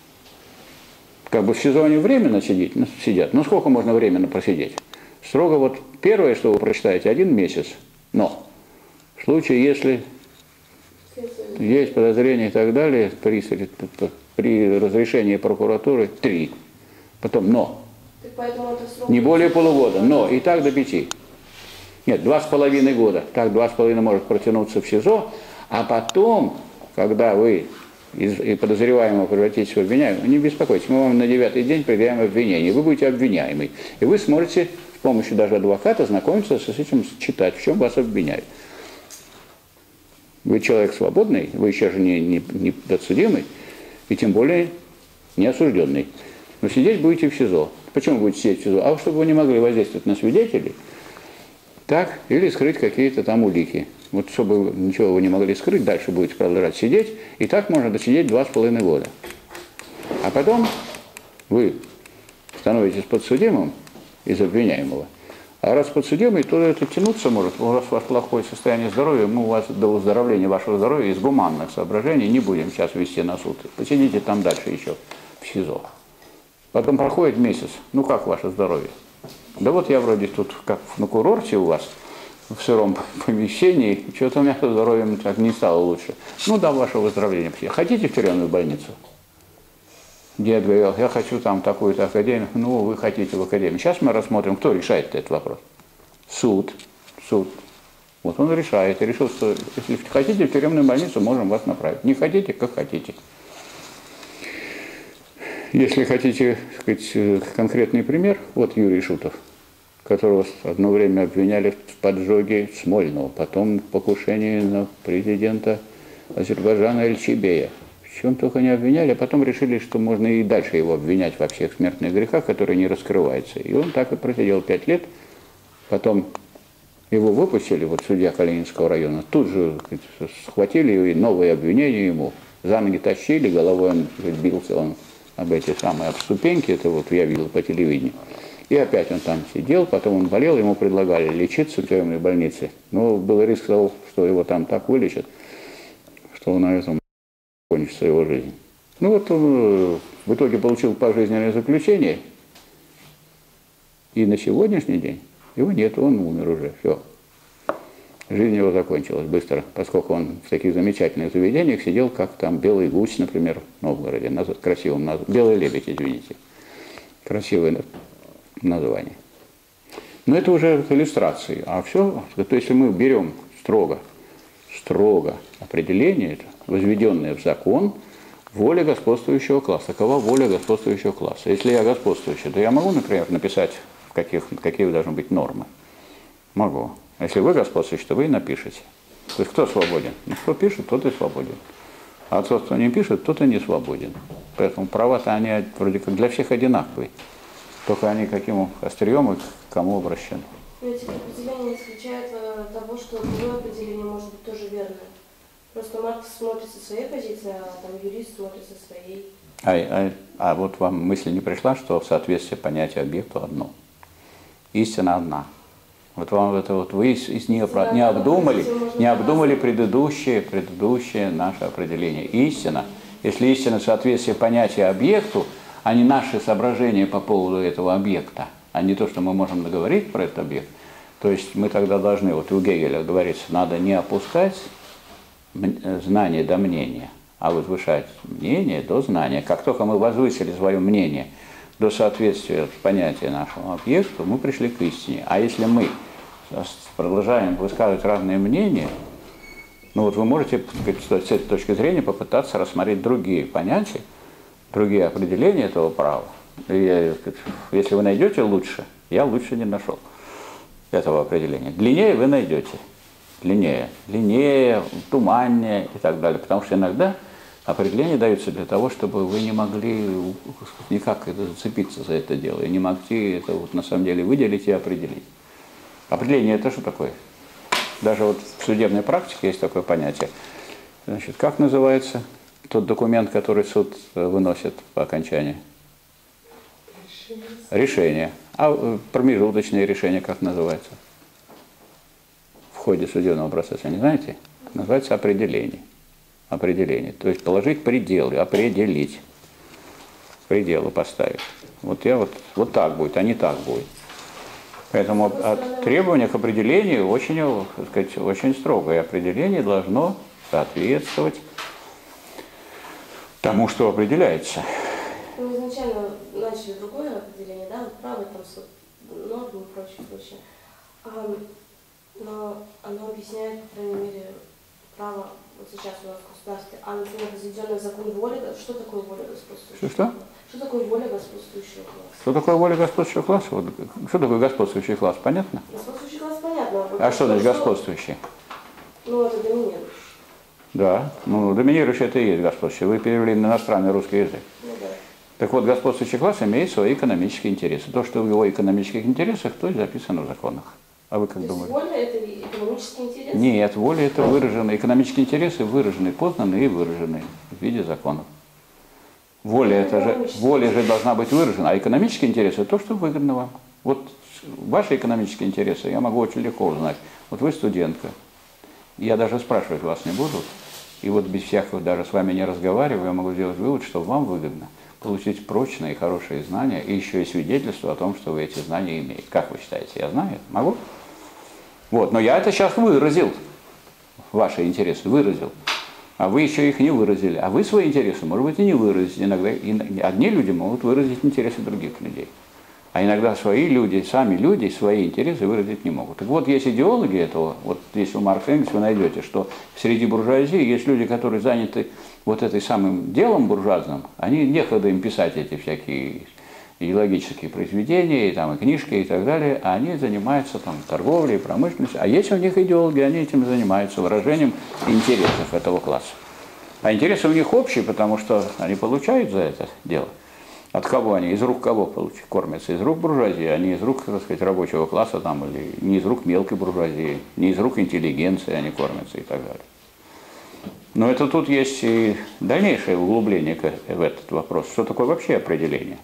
Как бы в СИЗО они временно сидят. Ну сколько можно временно просидеть? Строго вот первое, что вы прочитаете, 1 месяц. Но в случае, если есть подозрения и так далее, при разрешении прокуратуры 3. Потом но. Не более полугода, но и так до 5. Нет, 2,5 года. Так 2,5 может протянуться в СИЗО, а потом, когда вы из подозреваемого превратитесь в обвиняемого, не беспокойтесь, мы вам на 9-й день предъявим обвинение, вы будете обвиняемый. И вы сможете с помощью даже адвоката знакомиться с этим, читать, в чем вас обвиняют. Вы человек свободный, вы еще же не подсудимый, и тем более не осужденный. Но сидеть будете в СИЗО. Почему будете сидеть в СИЗО? А чтобы вы не могли воздействовать на свидетелей, так, или скрыть какие-то там улики. Вот чтобы ничего вы не могли скрыть, дальше будете продолжать сидеть, и так можно досидеть 2,5 года. А потом вы становитесь подсудимым из обвиняемого. А раз подсудимый, то это тянуться может. У вас плохое состояние здоровья, мы у вас до выздоровления вашего здоровья из гуманных соображений не будем сейчас вести на суд. Посидите там дальше еще в СИЗО. Потом проходит месяц. Ну как ваше здоровье? Да вот я вроде тут как на курорте у вас, в сыром помещении, что-то у меня со здоровьем так не стало лучше. Ну, до вашего выздоровления. Хотите в тюремную больницу? Дед говорил, я хочу там такую-то академию. Ну, вы хотите в академию. Сейчас мы рассмотрим, кто решает этот вопрос. Суд. Вот он решает. И решил, что если хотите в тюремную больницу, можем вас направить. Не хотите, как хотите. Если хотите, так сказать, конкретный пример, вот Юрий Шутов, которого одно время обвиняли в поджоге Смольного, потом в покушении на президента Азербайджана Эльчебея. В чем только не обвиняли, а потом решили, что можно и дальше его обвинять во всех смертных грехах, которые не раскрываются. И он так и просидел 5 лет, потом его выпустили, вот судья Калининского района, тут же схватили и новые обвинения ему, за ноги тащили, головой он бился он об эти самые об ступеньки, это вот я видел по телевидению. И опять он там сидел, потом он болел, ему предлагали лечиться в тюремной больнице. Но был риск того, что его там так вылечат, что он на этом кончится его жизнь. Ну вот он в итоге получил пожизненное заключение, и на сегодняшний день его нет, он умер уже, все. Жизнь его закончилась быстро, поскольку он в таких замечательных заведениях сидел, как там «Белый гусь», например, в Новгороде, красивым «Белый лебедь», извините. Красивое название. Но это уже иллюстрации. А все, то если мы берем строго определение, это возведенное в закон, воля господствующего класса. Какова воля господствующего класса? Если я господствующий, то я могу, например, написать, какие должны быть нормы. Могу. А если вы господствующий, то вы и напишете. То есть кто свободен? Ну, кто пишет, тот и свободен. А тот, кто не пишет, тот и не свободен. Поэтому права-то они вроде как для всех одинаковые. Только они каким острием и к кому обращены. Но эти определения исключают того, что другое определение может быть тоже верное. Просто Маркс смотрит со своей позиции, а там юрист смотрит со своей. А вот вам мысль не пришла, что в соответствии понятия объекту одно? Истина одна. Вот вам это вот вы из нее не обдумали предыдущее наше определение. Истина, если истина в соответствии понятия объекту, а не наши соображения по поводу этого объекта, а не то, что мы можем договорить про этот объект, то есть мы тогда должны, вот у Гегеля говорится, надо не опускать знание до мнения, а возвышать мнение до знания. Как только мы возвысили свое мнение до соответствия понятия нашему объекту, мы пришли к истине. А если мы продолжаем высказывать разные мнения, ну вот вы можете, с этой точки зрения попытаться рассмотреть другие понятия, другие определения этого права. И, если вы найдете лучше, я лучше не нашел этого определения. Длиннее вы найдете. Длиннее, туманнее и так далее. Потому что иногда определения даются для того, чтобы вы не могли никак зацепиться за это дело, и не могли это вот на самом деле выделить и определить. Определение это что такое? Даже вот в судебной практике есть такое понятие. Значит, как называется тот документ, который суд выносит по окончании? Решение. А промежуточное решение как называется? В ходе судебного процесса, не знаете? Называется определение. Определение. То есть положить пределы, определить. Пределы поставить. Вот я вот так будет, а не так будет. Поэтому требование к определению очень, так сказать, очень строгое. Определение должно соответствовать тому, что определяется. Мы изначально начали другое определение, да, вот право, там, нормы и прочее. Но оно объясняет, по крайней мере, право, вот сейчас у нас в государстве, а, например, возведенный закон воли, что такое воля господствующего класса? Что такое воля господствующего класса? Что такое воля господствующего класса? Вот, что такое господствующий класс, понятно? Господствующий класс понятно. А что значит господствующий? Ну, это доминирующий. Да, ну доминирующий это и есть господствующий. Вы перевели на иностранный русский язык. Ну да. Так вот, господствующий класс имеет свои экономические интересы. То, что в его экономических интересах, то и записано в законах. А вы как думаете? Воля – это экономические интересы? Нет, воля – это выраженные. Экономические интересы выражены, познаны и выражены в виде законов. Воля же должна быть выражена, а экономические интересы – то, что выгодно вам. Вот ваши экономические интересы я могу очень легко узнать. Вот вы студентка, я даже спрашивать вас не буду, и вот без всякого, даже с вами не разговаривая, я могу сделать вывод, что вам выгодно получить прочные, хорошие знания и еще и свидетельство о том, что вы эти знания имеете. Как вы считаете, я знаю? Могу? Вот, но я это сейчас выразил, ваши интересы выразил, а вы еще их не выразили. А вы свои интересы, может быть, и не выразите. Иногда одни люди могут выразить интересы других людей. А иногда свои люди, сами люди свои интересы выразить не могут. Так вот, есть идеологи этого, вот если у Маркса и Энгельса вы найдете, что среди буржуазии есть люди, которые заняты вот этой самым делом буржуазным, они некогда им писать эти всякие идеологические произведения, и, там, и книжки и так далее, а они занимаются там, торговлей, промышленностью. А есть у них идеологи, они этим занимаются, выражением интересов этого класса. А интересы у них общие, потому что они получают за это дело. От кого они? Из рук кого кормятся? Из рук буржуазии, а не из рук, так сказать, рабочего класса, там, или не из рук мелкой буржуазии, не из рук интеллигенции они кормятся и так далее. Но это тут есть и дальнейшее углубление в этот вопрос. Что такое вообще определение?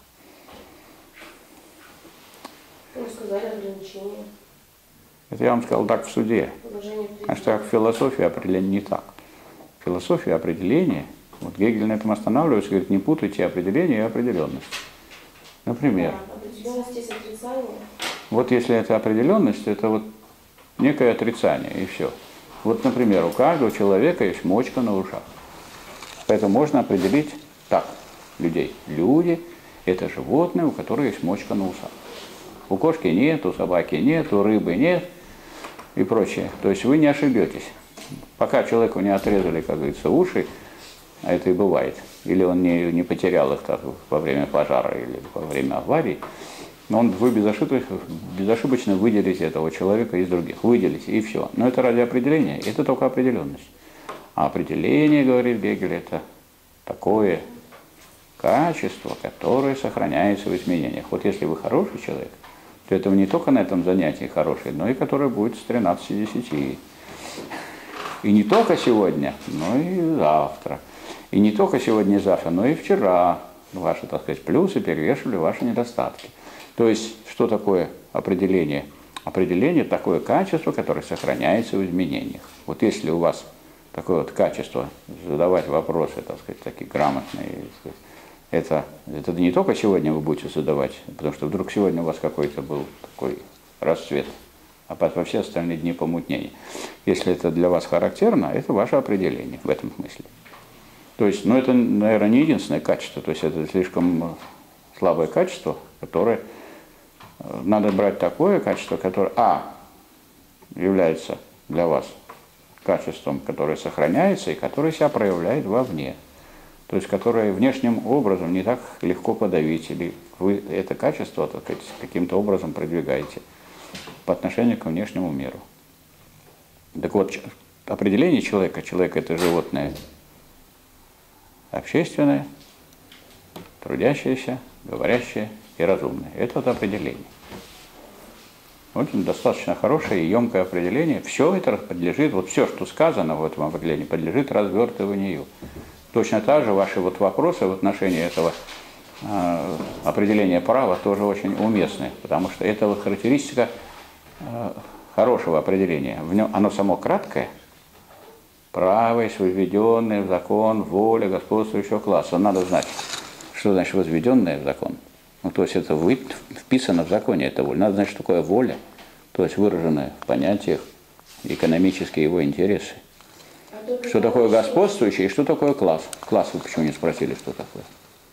Ну, сказали ограничения. Это я вам сказал так в суде. А что в философии определение не так. В философии определение, вот Гегель на этом останавливается, говорит, не путайте определение и определенность. Например. Определенность есть отрицание. Вот если это определенность, это вот некое отрицание, и все. Вот, например, у каждого человека есть мочка на ушах. Поэтому можно определить так людей. Люди – это животные, у которых есть мочка на ушах. У кошки нет, у собаки нет, у рыбы нет и прочее. То есть вы не ошибетесь. Пока человеку не отрезали, как говорится, уши, а это и бывает, или он не потерял их так, во время пожара или во время аварии, но вы безошибочно выделите этого человека из других. Выделите, и все. Но это ради определения, это только определенность. А определение, говорит Гегель, это такое качество, которое сохраняется в изменениях. Вот если вы хороший человек, то это не только на этом занятии хороший, но и которое будет с 13:10. И не только сегодня, но и завтра. И не только сегодня и завтра, но и вчера ваши, так сказать, плюсы перевешивали ваши недостатки. То есть, что такое определение? Определение – такое качество, которое сохраняется в изменениях. Вот если у вас такое вот качество, задавать вопросы, так сказать, такие грамотные, так сказать, это не только сегодня вы будете задавать, потому что вдруг сегодня у вас какой-то был такой расцвет, а во все остальные дни помутнение. Если это для вас характерно, это ваше определение в этом смысле. То есть, ну это, наверное, не единственное качество, то есть это слишком слабое качество, которое надо брать такое качество, которое, является для вас качеством, которое сохраняется и которое себя проявляет вовне. То есть, которое внешним образом не так легко подавить, или вы это качество, так сказать, каким-то образом продвигаете по отношению к внешнему миру. Так вот, определение человека, человек это животное общественное, трудящееся, говорящее и разумное. Это вот определение. Очень достаточно хорошее и емкое определение. Все это подлежит, вот все, что сказано в этом определении, подлежит развертыванию. Точно так же ваши вот вопросы в отношении этого определения права тоже очень уместны, потому что это вот характеристика хорошего определения. В нем оно само краткое. Право есть возведенное в закон, воля господствующего класса. Надо знать, что значит возведенное в закон. Ну, то есть это вписано в законе, это воля. Надо знать, что такое воля, то есть выраженная в понятиях, экономические его интересы. Что такое господствующий и что такое класс? Класс вы почему не спросили, что такое?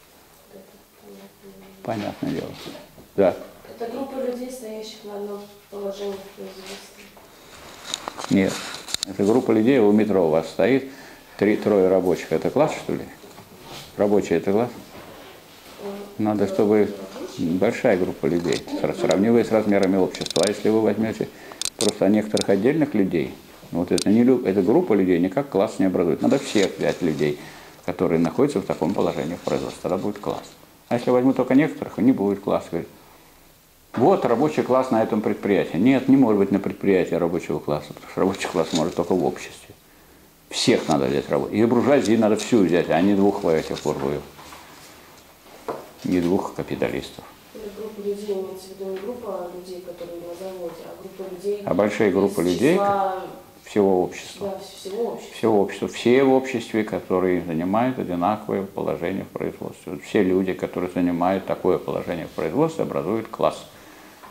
Понятное дело. Да. Это группа людей, стоящих на одном положении в производстве. Нет. Это группа людей, у метро у вас стоит, трое рабочих. Это класс, что ли? Рабочий это класс? Надо, чтобы большая группа людей, сравнивая с размерами общества. А если вы возьмете просто некоторых отдельных людей, вот эта группа людей никак класс не образует. Надо всех взять людей, которые находятся в таком положении в производстве. Тогда будет класс. А если возьму только некоторых, не будет класса. Говорит, вот рабочий класс на этом предприятии. Нет, не может быть на предприятии рабочего класса, потому что рабочий класс может только в обществе. Всех надо взять работу. И буржуазии надо всю взять, а не двух этих буржуев. Не двух капиталистов. Группа людей имеется в виду не группа людей, которые на заводе, а группа людей. А большая группа людей всего общества. Да, всего общества. Всего общества. Все в обществе, которые занимают одинаковое положение в производстве. Все люди, которые занимают такое положение в производстве, образуют класс.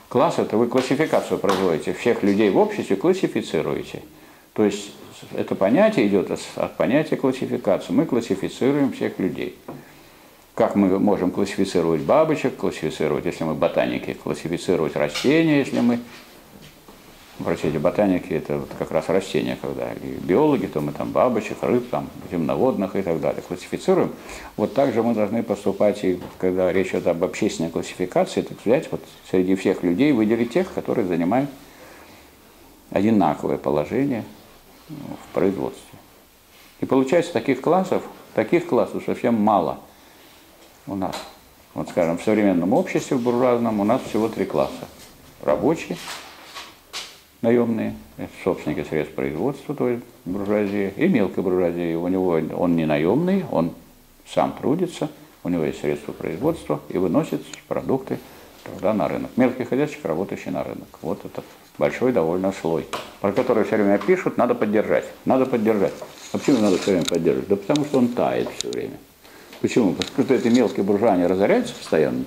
Класс – это вы классификацию производите, всех людей в обществе классифицируете. То есть это понятие идет от понятия классификации. Мы классифицируем всех людей. Как мы можем классифицировать бабочек, классифицировать, если мы ботаники, классифицировать растения, если мы… Простите, ботаники – это вот как раз растения, когда и биологи, то мы там бабочек, рыб, там, земноводных и так далее классифицируем. Вот так же мы должны поступать, и когда речь идет об общественной классификации, так взять вот среди всех людей, выделить тех, которые занимают одинаковое положение в производстве. И получается, таких классов совсем мало у нас. Вот, скажем, в современном обществе, в буржуазном, у нас всего 3 класса. Рабочие, наемные, собственники средств производства, то есть буржуазия, и мелкая буржуазия. У него он не наемный, он сам трудится, у него есть средства производства и выносит продукты тогда на рынок. Мелкий ходячий, работающий на рынок. Вот этот большой довольно слой, про который все время пишут, надо поддержать. Надо поддержать. А почему надо все время поддерживать? Да потому что он тает все время. Почему? Потому что эти мелкие буржуа, они разоряются постоянно.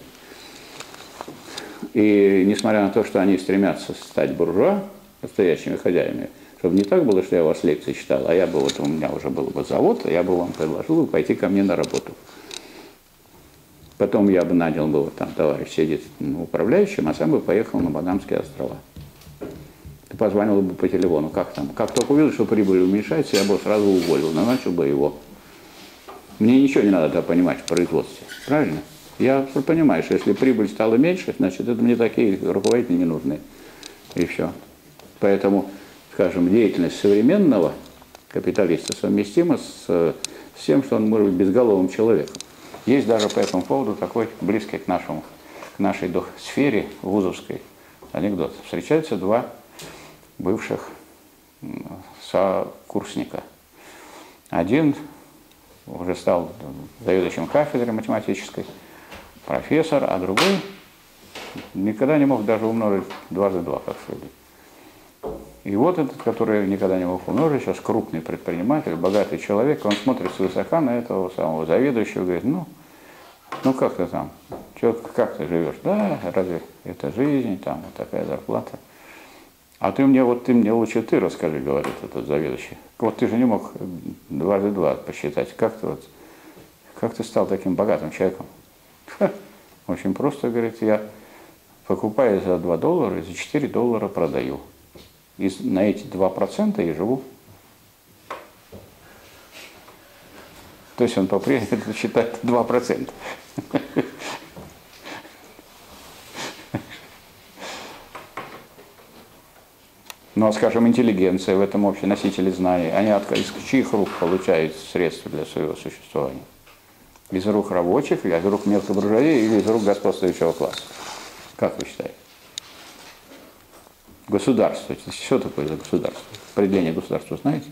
И несмотря на то, что они стремятся стать буржуа, настоящими хозяевами, чтобы не так было, что я у вас лекции читал, а я бы вот, у меня уже был бы завод, а я бы вам предложил пойти ко мне на работу. Потом я бы нанял бы, вот там товарищ сидит управляющим, а сам бы поехал на Багамские острова. Ты позвонил бы по телефону, как там? Как только увидел, что прибыль уменьшается, я бы сразу уволил, назначил бы его. Мне ничего не надо понимать в производстве, правильно? Я понимаю, что если прибыль стала меньше, значит, это мне такие руководители не нужны. И все. Поэтому, скажем, деятельность современного капиталиста совместима с тем, что он может быть безголовым человеком. Есть даже по этому поводу такой близкий к нашей сфере вузовской анекдот. Встречаются 2 бывших сокурсника. Один уже стал заведующим кафедрой математической, профессор, а другой никогда не мог даже умножить 2 за 2 как следует. И вот этот, который никогда не мог умножить, сейчас крупный предприниматель, богатый человек, он смотрит свысока на этого самого заведующего и говорит, ну как ты там, как ты живешь? Да, разве это жизнь, там вот такая зарплата. А ты мне лучше ты расскажи, говорит этот заведующий. Вот ты же не мог 2 за 2 посчитать. Как ты стал таким богатым человеком? Очень просто, говорит, я покупаю за $2 и за $4 продаю. И на эти 2% и живу. То есть он по-прежнему считает 2%. Но, скажем, интеллигенция в этом обществе, носители знаний, они из чьих рук получают средства для своего существования? Из рук рабочих, из рук мелкой буржуазии или из рук господствующего класса? Как вы считаете? Государство. Что такое за государство? Определение государства знаете?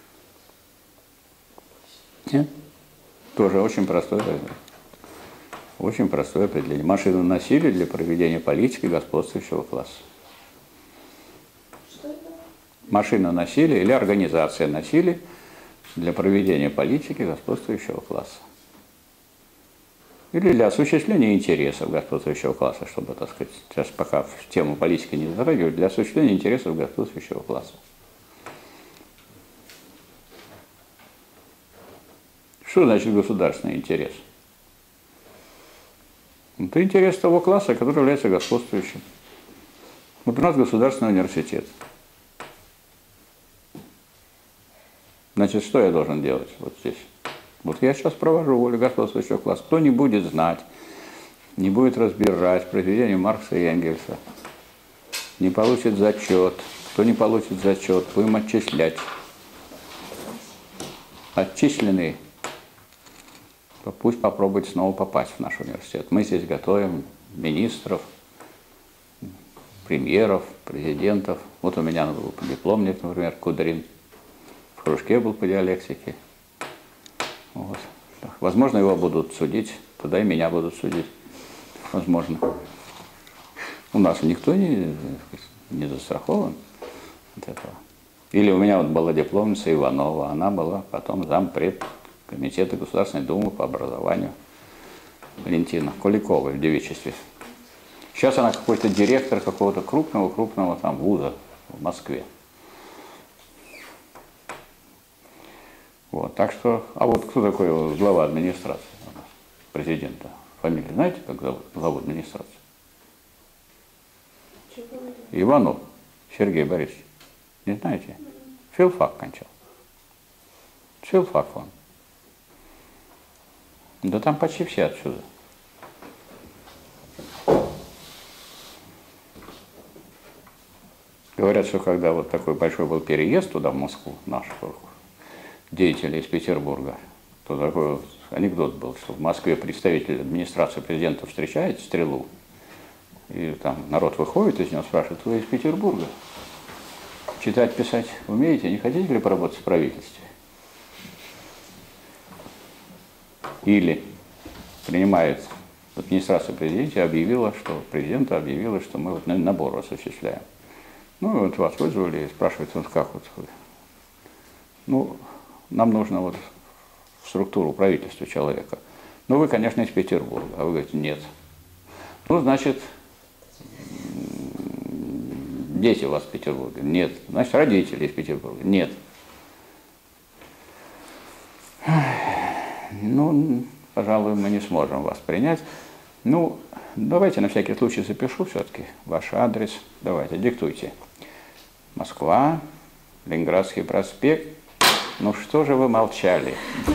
Нет? Тоже очень простое определение. Очень простое определение. Машину насилия для проведения политики господствующего класса. Что это? Машина насилия или организация насилия для проведения политики господствующего класса. Или для осуществления интересов господствующего класса, чтобы, так сказать, сейчас пока в тему политики не затрагивать, для осуществления интересов господствующего класса. Что значит государственный интерес? Это интерес того класса, который является господствующим. Вот у нас государственный университет. Значит, что я должен делать вот здесь? Вот я сейчас провожу волю господствующего класса. Кто не будет знать, не будет разбирать произведения Маркса и Энгельса, не получит зачет. Кто не получит зачет, будем отчислять. Отчисленные, пусть попробует снова попасть в наш университет. Мы здесь готовим министров, премьеров, президентов. Вот у меня был дипломник, например, Кудрин. В кружке был по диалектике. Вот. Возможно, его будут судить, тогда и меня будут судить. Возможно. У нас никто не застрахован от этого. Или у меня вот была дипломница Иванова, она была потом зампред комитета Государственной Думы по образованию. Валентина Куликовой в девичестве. Сейчас она какой-то директор какого-то крупного там вуза в Москве. Вот, так что, а вот кто такой глава администрации у нас, президента? Фамилию знаете, как зовут главу администрации? Иванов Сергей Борисович. Не знаете? Филфак кончал. Филфак он. Да там почти все отсюда. Говорят, что когда вот такой большой был переезд туда, в Москву, наших деятелей из Петербурга, то такой вот анекдот был, что в Москве представитель администрации президента встречает Стрелу, и там народ выходит из него, спрашивает: вы из Петербурга? Читать, писать умеете? Не хотите ли поработать в правительстве? Или принимает администрация президента, президента объявила, что мы вот набор осуществляем. Ну, и вот вас вызвали и спрашивают, вот как вот вы? Ну, нам нужно вот в структуру правительства человека. Ну, вы, конечно, из Петербурга. А вы говорите: нет. Ну, значит, дети у вас в Петербурге? Нет. Значит, родители из Петербурга? Нет. Ну, пожалуй, мы не сможем вас принять. Ну, давайте на всякий случай запишу все-таки ваш адрес. Давайте, диктуйте. Москва, Ленинградский проспект. Ну что же вы молчали?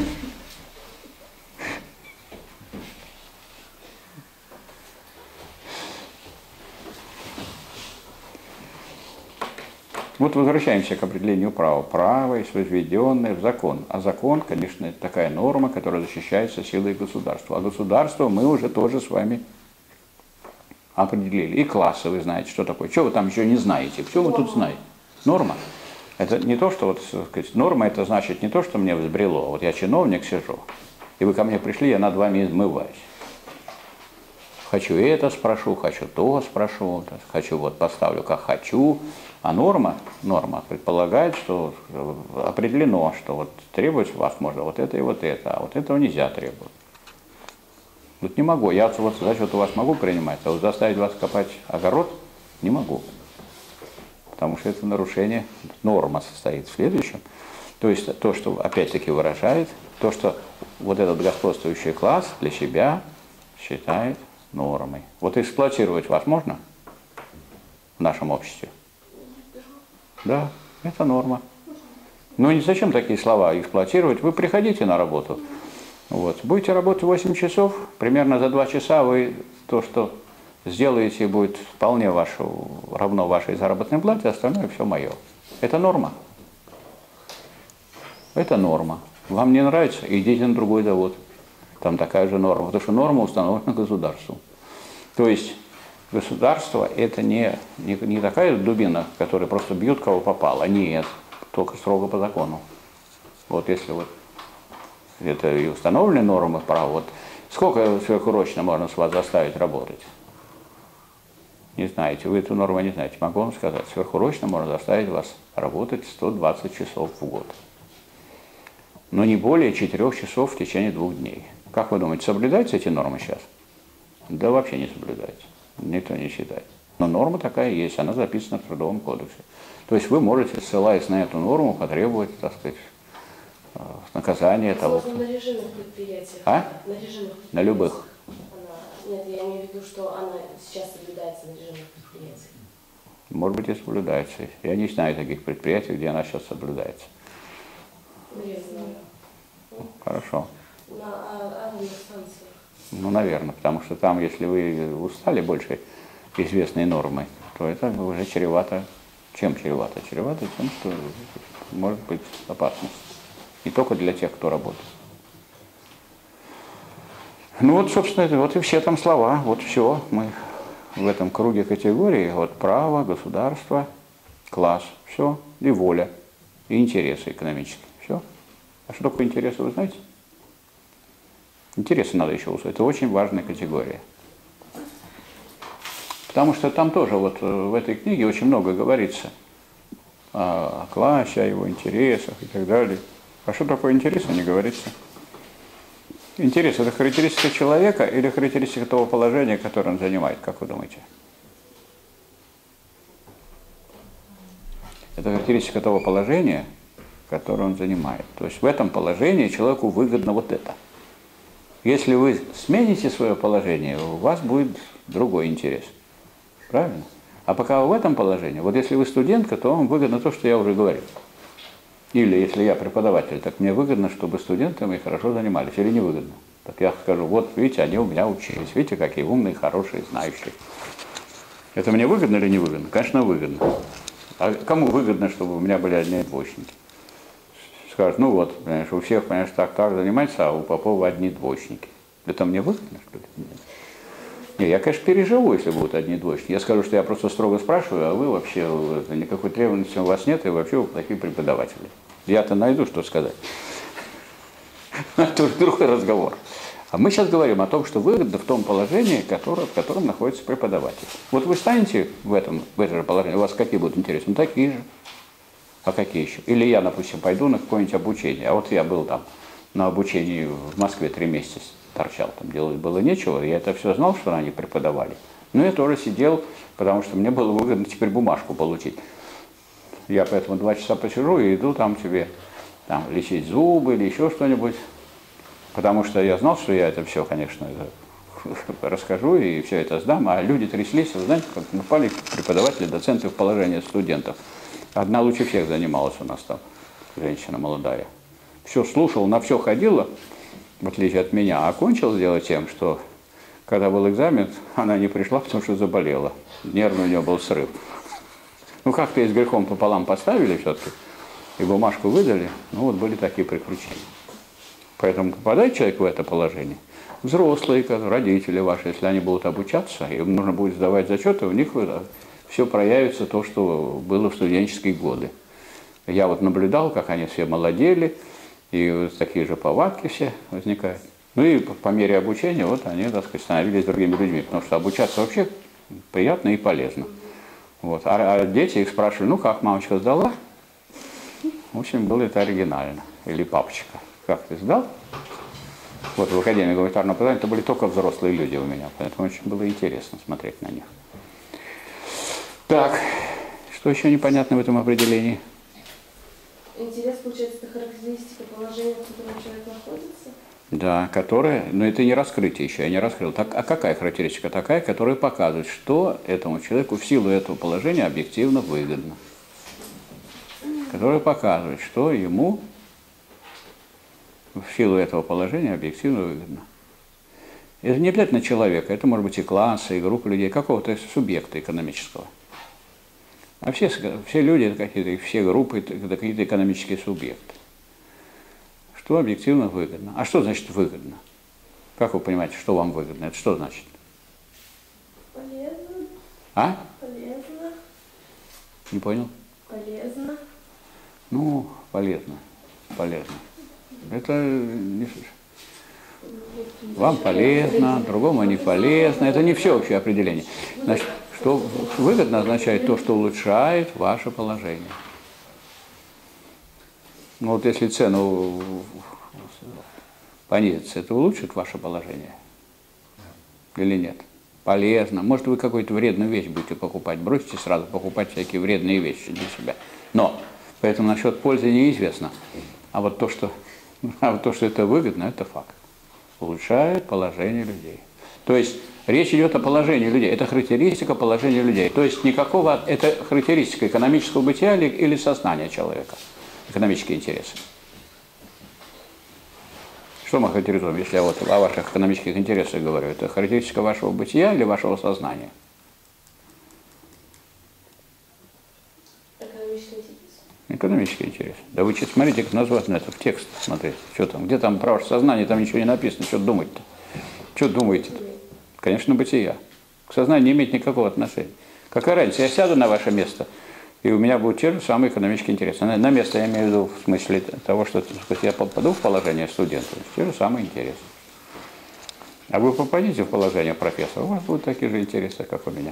Вот возвращаемся к определению права. Право есть возведенное в закон. А закон, конечно, это такая норма, которая защищается силой государства. А государство мы уже тоже с вами определили. И классы вы знаете, что такое. Что вы там еще не знаете? Все вы тут знаете. Норма. Это не то, что, вот, сказать, норма, это значит не то, что мне взбрело. Вот я чиновник сижу, и вы ко мне пришли, я над вами измываюсь. Хочу это спрошу, хочу то спрошу, хочу вот поставлю как хочу. А норма предполагает, что определено, что вот требовать вас можно вот это и вот это, а вот этого нельзя требовать. Тут не могу. Я вот зачет у вас могу принимать, а вот заставить вас копать огород не могу. Потому что это нарушение, норма состоит в следующем. То есть то, что опять-таки выражает, то, что вот этот господствующий класс для себя считает нормой. Вот эксплуатировать вас можно в нашем обществе? Да, это норма. Ну не зачем такие слова эксплуатировать? Вы приходите на работу. Вот. Будете работать 8 часов, примерно за 2 часа вы то, что сделаете, будет вполне равно вашей заработной плате, остальное все мое. Это норма. Это норма. Вам не нравится? Идите на другой завод. Там такая же норма. Потому что норма установлена государством. То есть государство это не такая дубина, которая просто бьет кого попало. Нет. Только строго по закону. Вот если вот это и установлены нормы права, вот сколько сверхурочно можно с вас заставить работать? Не знаете, вы эту норму не знаете. Могу вам сказать, сверхурочно можно заставить вас работать 120 часов в год. Но не более 4 часов в течение 2 дней. Как вы думаете, соблюдаются эти нормы сейчас? Да вообще не соблюдаются. Никто не считает. Но норма такая есть, она записана в Трудовом кодексе. То есть вы можете, ссылаясь на эту норму, потребовать, так сказать, наказания того. На режимных предприятиях. А? На режимных предприятиях. На любых. Нет, я имею в виду, что она сейчас соблюдается на режимных предприятиях. Может быть, и соблюдается. Я не знаю таких предприятий, где она сейчас соблюдается. Я знаю. Хорошо. На атомных станциях. Ну, наверное, потому что там, если вы устали больше известной нормы, то это уже чревато. Чем чревато? Чревато тем, что может быть опасность. Не только для тех, кто работает. Ну вот, собственно, вот и все там слова. Вот все. Мы в этом круге категории. Вот право, государство, класс. Все. И воля. И интересы экономические. Все. А что такое интересы, вы знаете? Интересы надо еще узнать. Это очень важная категория. Потому что там тоже вот в этой книге очень много говорится о классе, о его интересах и так далее. А что такое интересы, не говорится. Интерес – это характеристика человека или характеристика того положения, которое он занимает, как вы думаете? Это характеристика того положения, которое он занимает. То есть в этом положении человеку выгодно вот это. Если вы смените свое положение, у вас будет другой интерес. Правильно? А пока вы в этом положении, вот если вы студентка, то вам выгодно то, что я уже говорил. Или если я преподаватель, так мне выгодно, чтобы студенты мои хорошо занимались. Или не выгодно. Так я скажу, вот видите, они у меня учились. Видите, какие умные, хорошие, знающие. Это мне выгодно или не выгодно? Конечно, выгодно. А кому выгодно, чтобы у меня были одни двоечники? Скажут, ну вот, понимаешь, у всех, понимаешь, так занимается, а у Попова одни двоечники. Это мне выгодно, что ли? Нет. Не, я, конечно, переживу, если будут одни двоечники. Я скажу, что я просто строго спрашиваю, а вы вообще, никакой требовательности у вас нет, и вообще вы такие преподаватели. Я-то найду, что сказать. Это уже другой разговор. А мы сейчас говорим о том, что выгодно в том положении, в котором находится преподаватель. Вот вы станете в это же положение, у вас какие будут интересы? Ну, такие же. А какие еще? Или я, допустим, пойду на какое-нибудь обучение. А вот я был там на обучении в Москве 3 месяца торчал. Там делать было нечего. Я это все знал, что они преподавали. Но я тоже сидел, потому что мне было выгодно теперь бумажку получить. Я поэтому 2 часа посижу и иду там себе там, лечить зубы или еще что-нибудь. Потому что я знал, что я это все, конечно, расскажу и все это сдам. А люди тряслись, знаете, как напали преподаватели, доценты в положение студентов. Одна лучше всех занималась у нас там, женщина молодая. Все слушала, на все ходила, в отличие от меня. А кончилось дело тем, что когда был экзамен, она не пришла, потому что заболела. Нервный у нее был срыв. Ну, как-то и с грехом пополам поставили все-таки, и бумажку выдали. Ну, вот были такие приключения. Поэтому попадает человек в это положение. Взрослые, родители ваши, если они будут обучаться, им нужно будет сдавать зачеты, у них все проявится то, что было в студенческие годы. Я вот наблюдал, как они все молодели, и вот такие же повадки все возникают. Ну и по мере обучения вот они, так сказать, становились другими людьми, потому что обучаться вообще приятно и полезно. Вот. А дети их спрашивали, ну как, мамочка сдала? В общем, было это оригинально. Или папочка, как ты сдал? Вот в Академии гуманитарного преподавания это были только взрослые люди у меня, поэтому очень было интересно смотреть на них. Так, что еще непонятно в этом определении? Интерес, получается, это характеристика положения, в котором человек находится? Да, которая, но это не раскрытие еще, я не раскрыл. Так, а какая характеристика? Такая, которая показывает, что этому человеку в силу этого положения объективно выгодно. Которая показывает, что ему в силу этого положения объективно выгодно. Это не обязательно человека, это может быть и классы, и группа людей, какого-то субъекта экономического. А все люди, это какие-то, все группы, это какие-то экономические субъекты. Что объективно выгодно. А что значит выгодно? Как вы понимаете, что вам выгодно? Это что значит? Полезно. А? Полезно. Не понял? Полезно. Ну, полезно. Полезно. Это не... Вам полезно, другому не полезно. Это не все общее определение. Значит, что выгодно означает то, что улучшает ваше положение. Ну вот если цену понизится, это улучшит ваше положение? Или нет? Полезно. Может, вы какую-то вредную вещь будете покупать. Бросите сразу покупать всякие вредные вещи для себя. Но, поэтому насчет пользы неизвестно. А вот то, что это выгодно, это факт. Улучшает положение людей. То есть речь идет о положении людей. Это характеристика положения людей. То есть никакого, это характеристика экономического бытия или сознания человека. Экономические интересы. Что мы характеризуем, если я вот о ваших экономических интересах говорю? Это характеристика вашего бытия или вашего сознания? Экономический интерес. Экономический интерес. Да вы смотрите, как назвать на это в текст. Смотрите, что там, где там про ваше сознание, там ничего не написано. Что думать-то? Что думаете-то? Конечно, бытия. К сознанию не имеет никакого отношения. Какая разница? Я сяду на ваше место, и у меня будет те же самые экономические интересы. На место я имею в виду в смысле того, что я попаду в положение студента, те же самые интересы. А вы попадете в положение профессора, у вас будут такие же интересы, как у меня.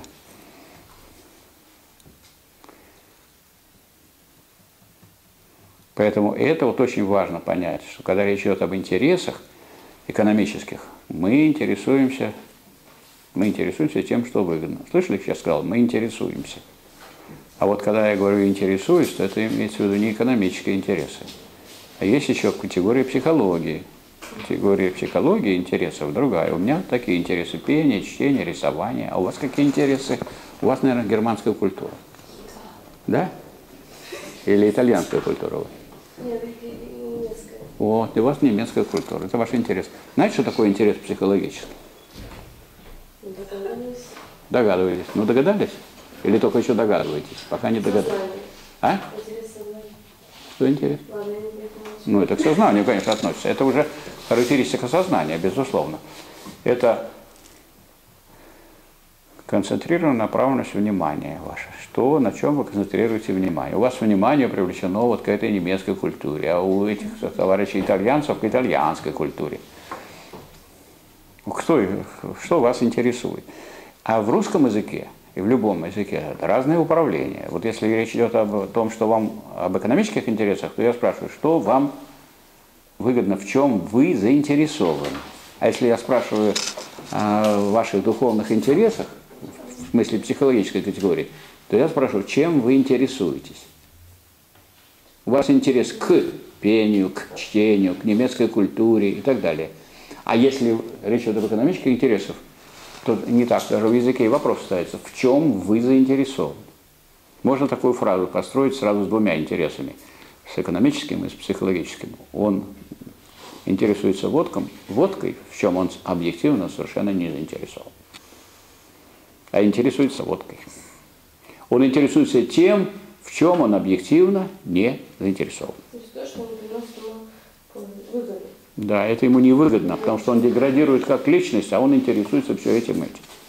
Поэтому это вот очень важно понять, что когда речь идет об интересах, экономических, мы интересуемся тем, что выгодно. Слышали, как я сказал? Мы интересуемся. А вот когда я говорю «интересуюсь», то это имеется в виду не экономические интересы. А есть еще категория психологии. Категория психологии интересов другая. У меня такие интересы: пение, чтение, рисование. А у вас какие интересы? У вас, наверное, германская культура. Да? Или итальянская культура? Нет, немецкая. Вот, и у вас немецкая культура. Это ваш интерес. Знаете, что такое интерес психологический? Догадались. Догадываетесь. Ну, догадались? Или только еще догадываетесь? Пока не догадались. А? Интерес сознания. Что интерес? Ладно, я не понимаю. Ну, это к сознанию, конечно, относится. Это уже характеристика сознания, безусловно. Это концентрированная направленность внимания ваша. Что, на чем вы концентрируете внимание? У вас внимание привлечено вот к этой немецкой культуре, а у этих товарищей итальянцев к итальянской культуре. Что вас интересует? А в русском языке и в любом языке это разные управления. Вот если речь идет о том, что вам об экономических интересах, то я спрашиваю, что вам выгодно, в чем вы заинтересованы. А если я спрашиваю о ваших духовных интересах, в смысле психологической категории, то я спрашиваю, чем вы интересуетесь. У вас интерес к пению, к чтению, к немецкой культуре и так далее. А если речь идет об экономических интересах, то не так, даже в языке и вопрос ставится, в чем вы заинтересованы. Можно такую фразу построить сразу с двумя интересами, с экономическим и с психологическим. Он интересуется водкой, в чем он объективно совершенно не заинтересован. А интересуется водкой. Он интересуется тем, в чем он объективно не заинтересован. То есть то, что он приносит ему выгоду. Да, это ему невыгодно, потому что он деградирует как личность, а он интересуется все этим.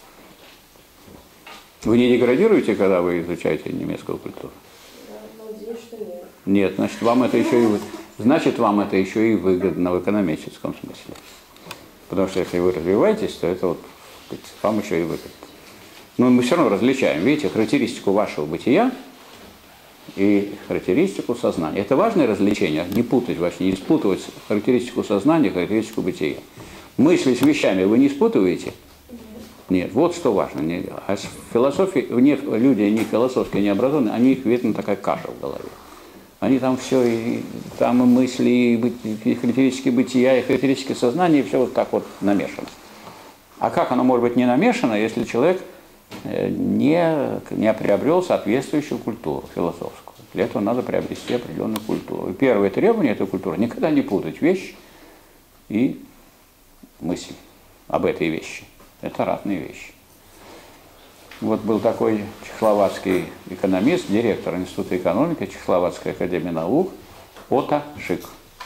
Вы не деградируете, когда вы изучаете немецкую культуру? Да, надеюсь, что нет. Нет, значит, вам это еще и выгодно в экономическом смысле. Потому что если вы развиваетесь, то это вот вам еще и выгодно. Но мы все равно различаем, видите, характеристику вашего бытия и характеристику сознания. Это важное развлечение, не путать вообще, не спутывать характеристику сознания и характеристику бытия. Мысли с вещами вы не спутываете? Нет, вот что важно. А с философией, люди не философские, не образованные, они их видно такая каша в голове. Они там все, и там и мысли, и характеристики бытия, и характеристики сознания, и все вот так вот намешано. А как оно может быть не намешано, если человек не приобрел соответствующую культуру философскую? Для этого надо приобрести определенную культуру. И первое требование этой культуры – никогда не путать вещь и мысль об этой вещи. Это разные вещи. Вот был такой чехословацкий экономист, директор Института экономики Чехословацкой академии наук Ото Шик.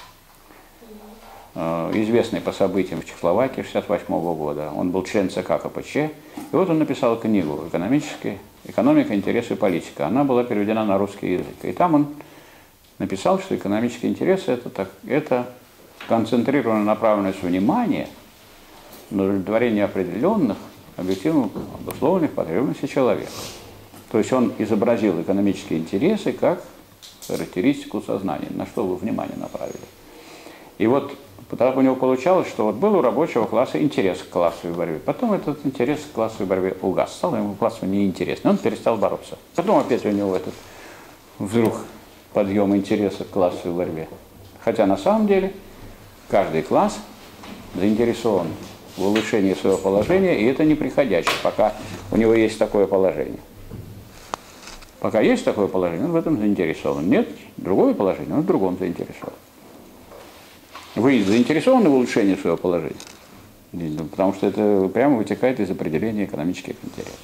Известный по событиям в Чехословакии 1968 года. Он был член ЦК КПЧ. И вот он написал книгу «Экономика, интересы и политика». Она была переведена на русский язык. И там он написал, что экономические интересы – это концентрированная направленность внимания на удовлетворение определенных, объективно обусловленных потребностей человека. То есть он изобразил экономические интересы как характеристику сознания, на что вы внимание направили. И вот так у него получалось, что вот был у рабочего класса интерес к классовой борьбе. Потом этот интерес к классовой борьбе угас, стало ему классу неинтересно, он перестал бороться. Потом опять у него этот вдруг подъем интереса к классовой борьбе. Хотя на самом деле каждый класс заинтересован в улучшении своего положения, и это не приходящее, пока у него есть такое положение. Пока есть такое положение, он в этом заинтересован. Нет, другое положение, он в другом заинтересован. Вы заинтересованы в улучшении своего положения? Потому что это прямо вытекает из определения экономических интересов.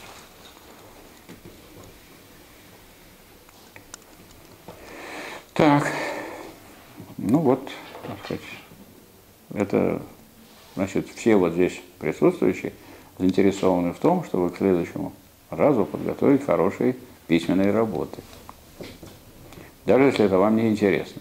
Так, ну вот, так сказать, это, значит, все вот здесь присутствующие заинтересованы в том, чтобы к следующему разу подготовить хорошие письменные работы. Даже если это вам не интересно.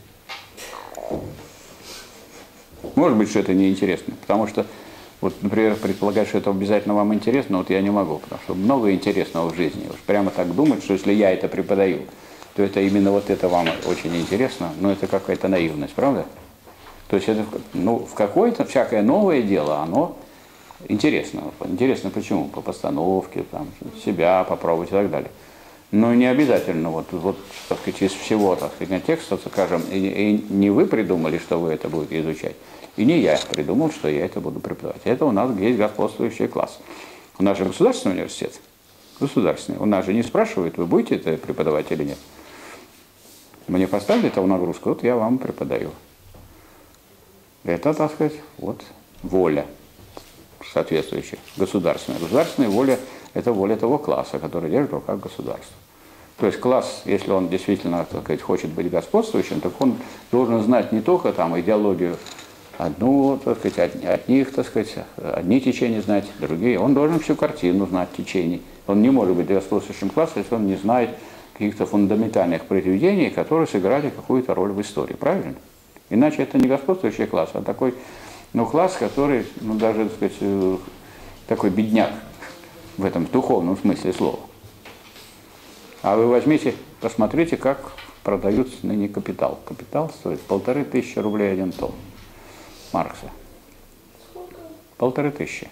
Может быть, что это неинтересно, потому что, вот, например, предполагать, что это обязательно вам интересно, вот я не могу, потому что много интересного в жизни. Уж прямо так думать, что если я это преподаю, то это именно вот это вам очень интересно, но это какая-то наивность, правда? То есть это, ну, в какое-то всякое новое дело, оно интересно. Интересно почему? По постановке, там, себя попробовать и так далее. Но не обязательно, вот, так сказать, из всего, так сказать, текста, скажем, и не вы придумали, что вы это будете изучать, и не я придумал, что я это буду преподавать. Это у нас есть господствующий класс. У нас же государственный университет, государственный. У нас же не спрашивают, вы будете это преподавать или нет. Мне поставили эту нагрузку, вот я вам преподаю. Это, так сказать, вот воля соответствующая, государственная. Государственная воля – это воля того класса, который держит в руках государство. То есть класс, если он действительно, так сказать, хочет быть господствующим, так он должен знать не только там идеологию одну, так сказать, от них, так сказать, одни течения знать, другие. Он должен всю картину знать течений. Он не может быть господствующим классом, если он не знает каких-то фундаментальных произведений, которые сыграли какую-то роль в истории. Правильно? Иначе это не господствующий класс, а такой, ну, класс, который, ну, даже, так сказать, такой бедняк в этом духовном смысле слова. А вы возьмите, посмотрите, как продают ныне «Капитал». «Капитал» стоит 1500 рублей один том Маркса. Сколько? 1500.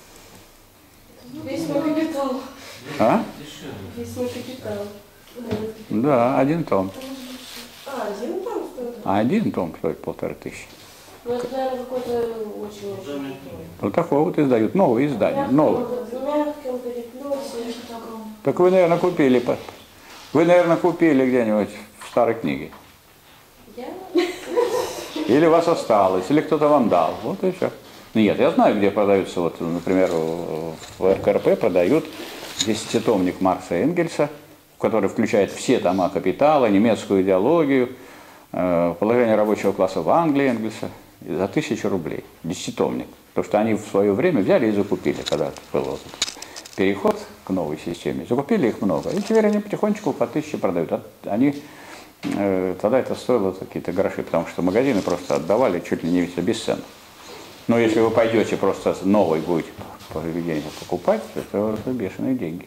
Весь мой капитал. А? Весь мой капитал. Да, один том. Один там стоит? А один том стоит 1500. Ну, это, наверное, какой-то очень... Вот такого вот издают. Новые издания. Новые. В мягком переплете. Так вы, наверное, купили. Вы, наверное, купили где-нибудь в старой книге. Я? Или у вас осталось, или кто-то вам дал. Вот и все. Нет, я знаю, где продаются, вот, например, в РКРП продают 10-томник Маркса и Энгельса, который включает все тома «Капитала», немецкую идеологию, положение рабочего класса в Англии Энгельса, за 1000 рублей. 10-томник. Потому что они в свое время взяли и закупили, когда был вот переход к новой системе. Закупили их много. И теперь они потихонечку по 1000 продают. Они, тогда это стоило какие-то гроши, потому что магазины просто отдавали чуть ли не за бесценок. Но если вы пойдете просто новый будете произведение покупать, то это бешеные деньги.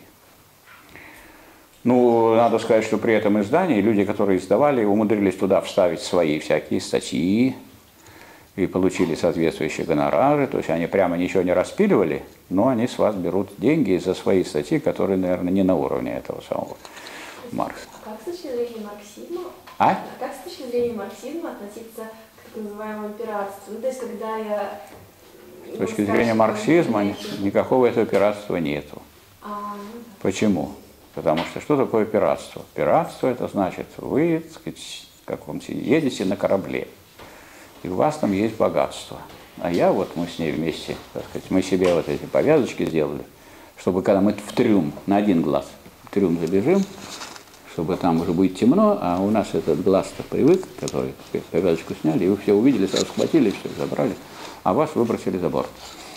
Ну, надо сказать, что при этом издании люди, которые издавали, умудрились туда вставить свои всякие статьи и получили соответствующие гонорары. То есть они прямо ничего не распиливали, но они с вас берут деньги за свои статьи, которые, наверное, не на уровне этого самого Маркса. А как с точки зрения марксизма? А? Как с точки зрения марксизма относиться к так называемому пиратству? Ну, то есть, когда я... С точки зрения марксизма никакого этого пиратства нету. Почему? Потому что такое пиратство? Пиратство это значит, вы, так сказать, как вам едете на корабле, и у вас там есть богатство. А я вот, мы с ней вместе, так сказать, мы себе вот эти повязочки сделали, чтобы когда мы в трюм, на один глаз, в трюм забежим, чтобы там уже будет темно, а у нас этот глаз-то привык, который, так сказать, повязочку сняли, и вы все увидели, сразу схватили, все забрали, а вас выбросили за борт.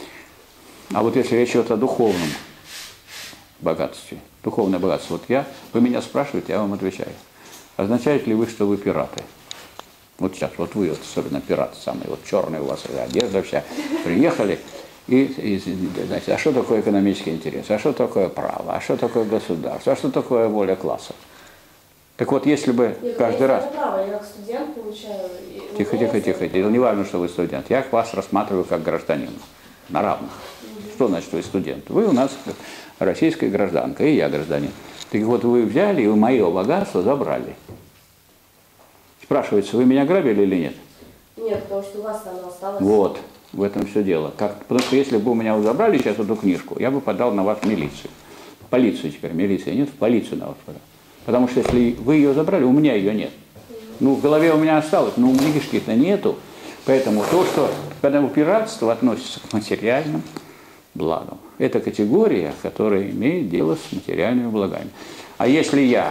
А вот если речь идет о духовном богатстве, духовное богатство, вот вы меня спрашиваете, я вам отвечаю. Означает ли вы, что вы пираты? Вот сейчас, вот вы, вот, особенно пираты самые, вот черные у вас одежда вся, приехали, и знаете, а что такое экономический интерес, а что такое право, а что такое государство, а что такое воля класса? Так вот, если бы каждый раз... Право, я как студент получаю... Тихо. Не важно, что вы студент. Я вас рассматриваю как гражданина. На равных. Что значит, вы студент? Вы у нас российская гражданка, и я гражданин. Так вот, вы взяли и мое богатство забрали. Спрашивается, вы меня грабили или нет? Нет, потому что у вас оно осталось. Вот, в этом все дело. Потому что если бы у меня забрали сейчас эту книжку, я бы подал на вас в милицию. В полицию теперь, милиция нет, в полицию на вас подал. Потому что если вы ее забрали, у меня ее нет. Ну, в голове у меня осталось, но у книжки-то нету. Поэтому пиратство относится к материальным благам. Это категория, которая имеет дело с материальными благами. А если я,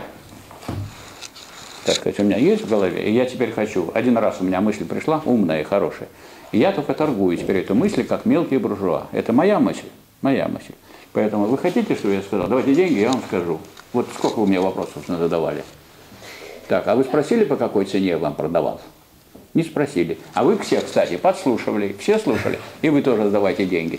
так сказать, у меня есть в голове, и я теперь хочу, один раз у меня мысль пришла, умная и хорошая, и я только торгую теперь эту мысль, как мелкие буржуа. Это моя мысль, моя мысль. Поэтому вы хотите, чтобы я сказал? Давайте деньги, я вам скажу. Вот сколько вы мне вопросов задавали. Так, а вы спросили, по какой цене я вам продавал? Не спросили. А вы все, кстати, подслушивали, все слушали, и вы тоже сдавайте деньги.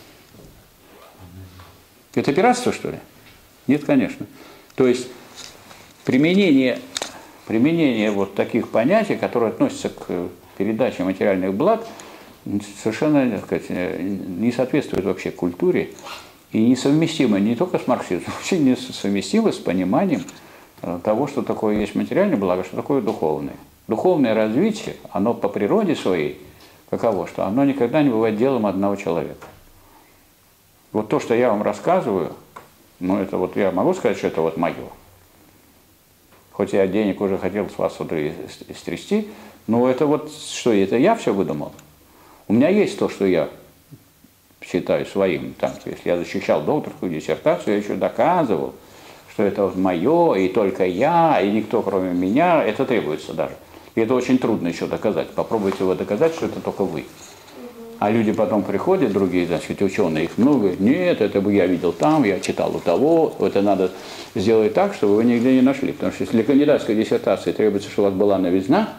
Это пиратство, что ли? Нет, конечно. То есть применение вот таких понятий, которые относятся к передача материальных благ совершенно, так сказать, не соответствует вообще культуре и несовместимо не только с марксизмом, вообще несовместимо с пониманием того, что такое есть материальное благо, что такое духовное. Духовное развитие, оно по природе своей, каково, что оно никогда не бывает делом одного человека. Вот то, что я вам рассказываю, ну это вот я могу сказать, что это вот мое. Хоть я денег уже хотел с вас вот стрясти, но это вот что, это я все выдумал. У меня есть то, что я считаю своим. Там, если я защищал докторскую диссертацию, я еще доказывал, что это вот мое, и только я, и никто кроме меня. Это требуется даже. И это очень трудно еще доказать. Попробуйте его доказать, что это только вы. А люди потом приходят, другие, значит, ученые, их много. Нет, это бы я видел там, я читал у того. Это надо сделать так, чтобы вы нигде не нашли. Потому что если для кандидатской диссертации требуется, чтобы у вас была новизна,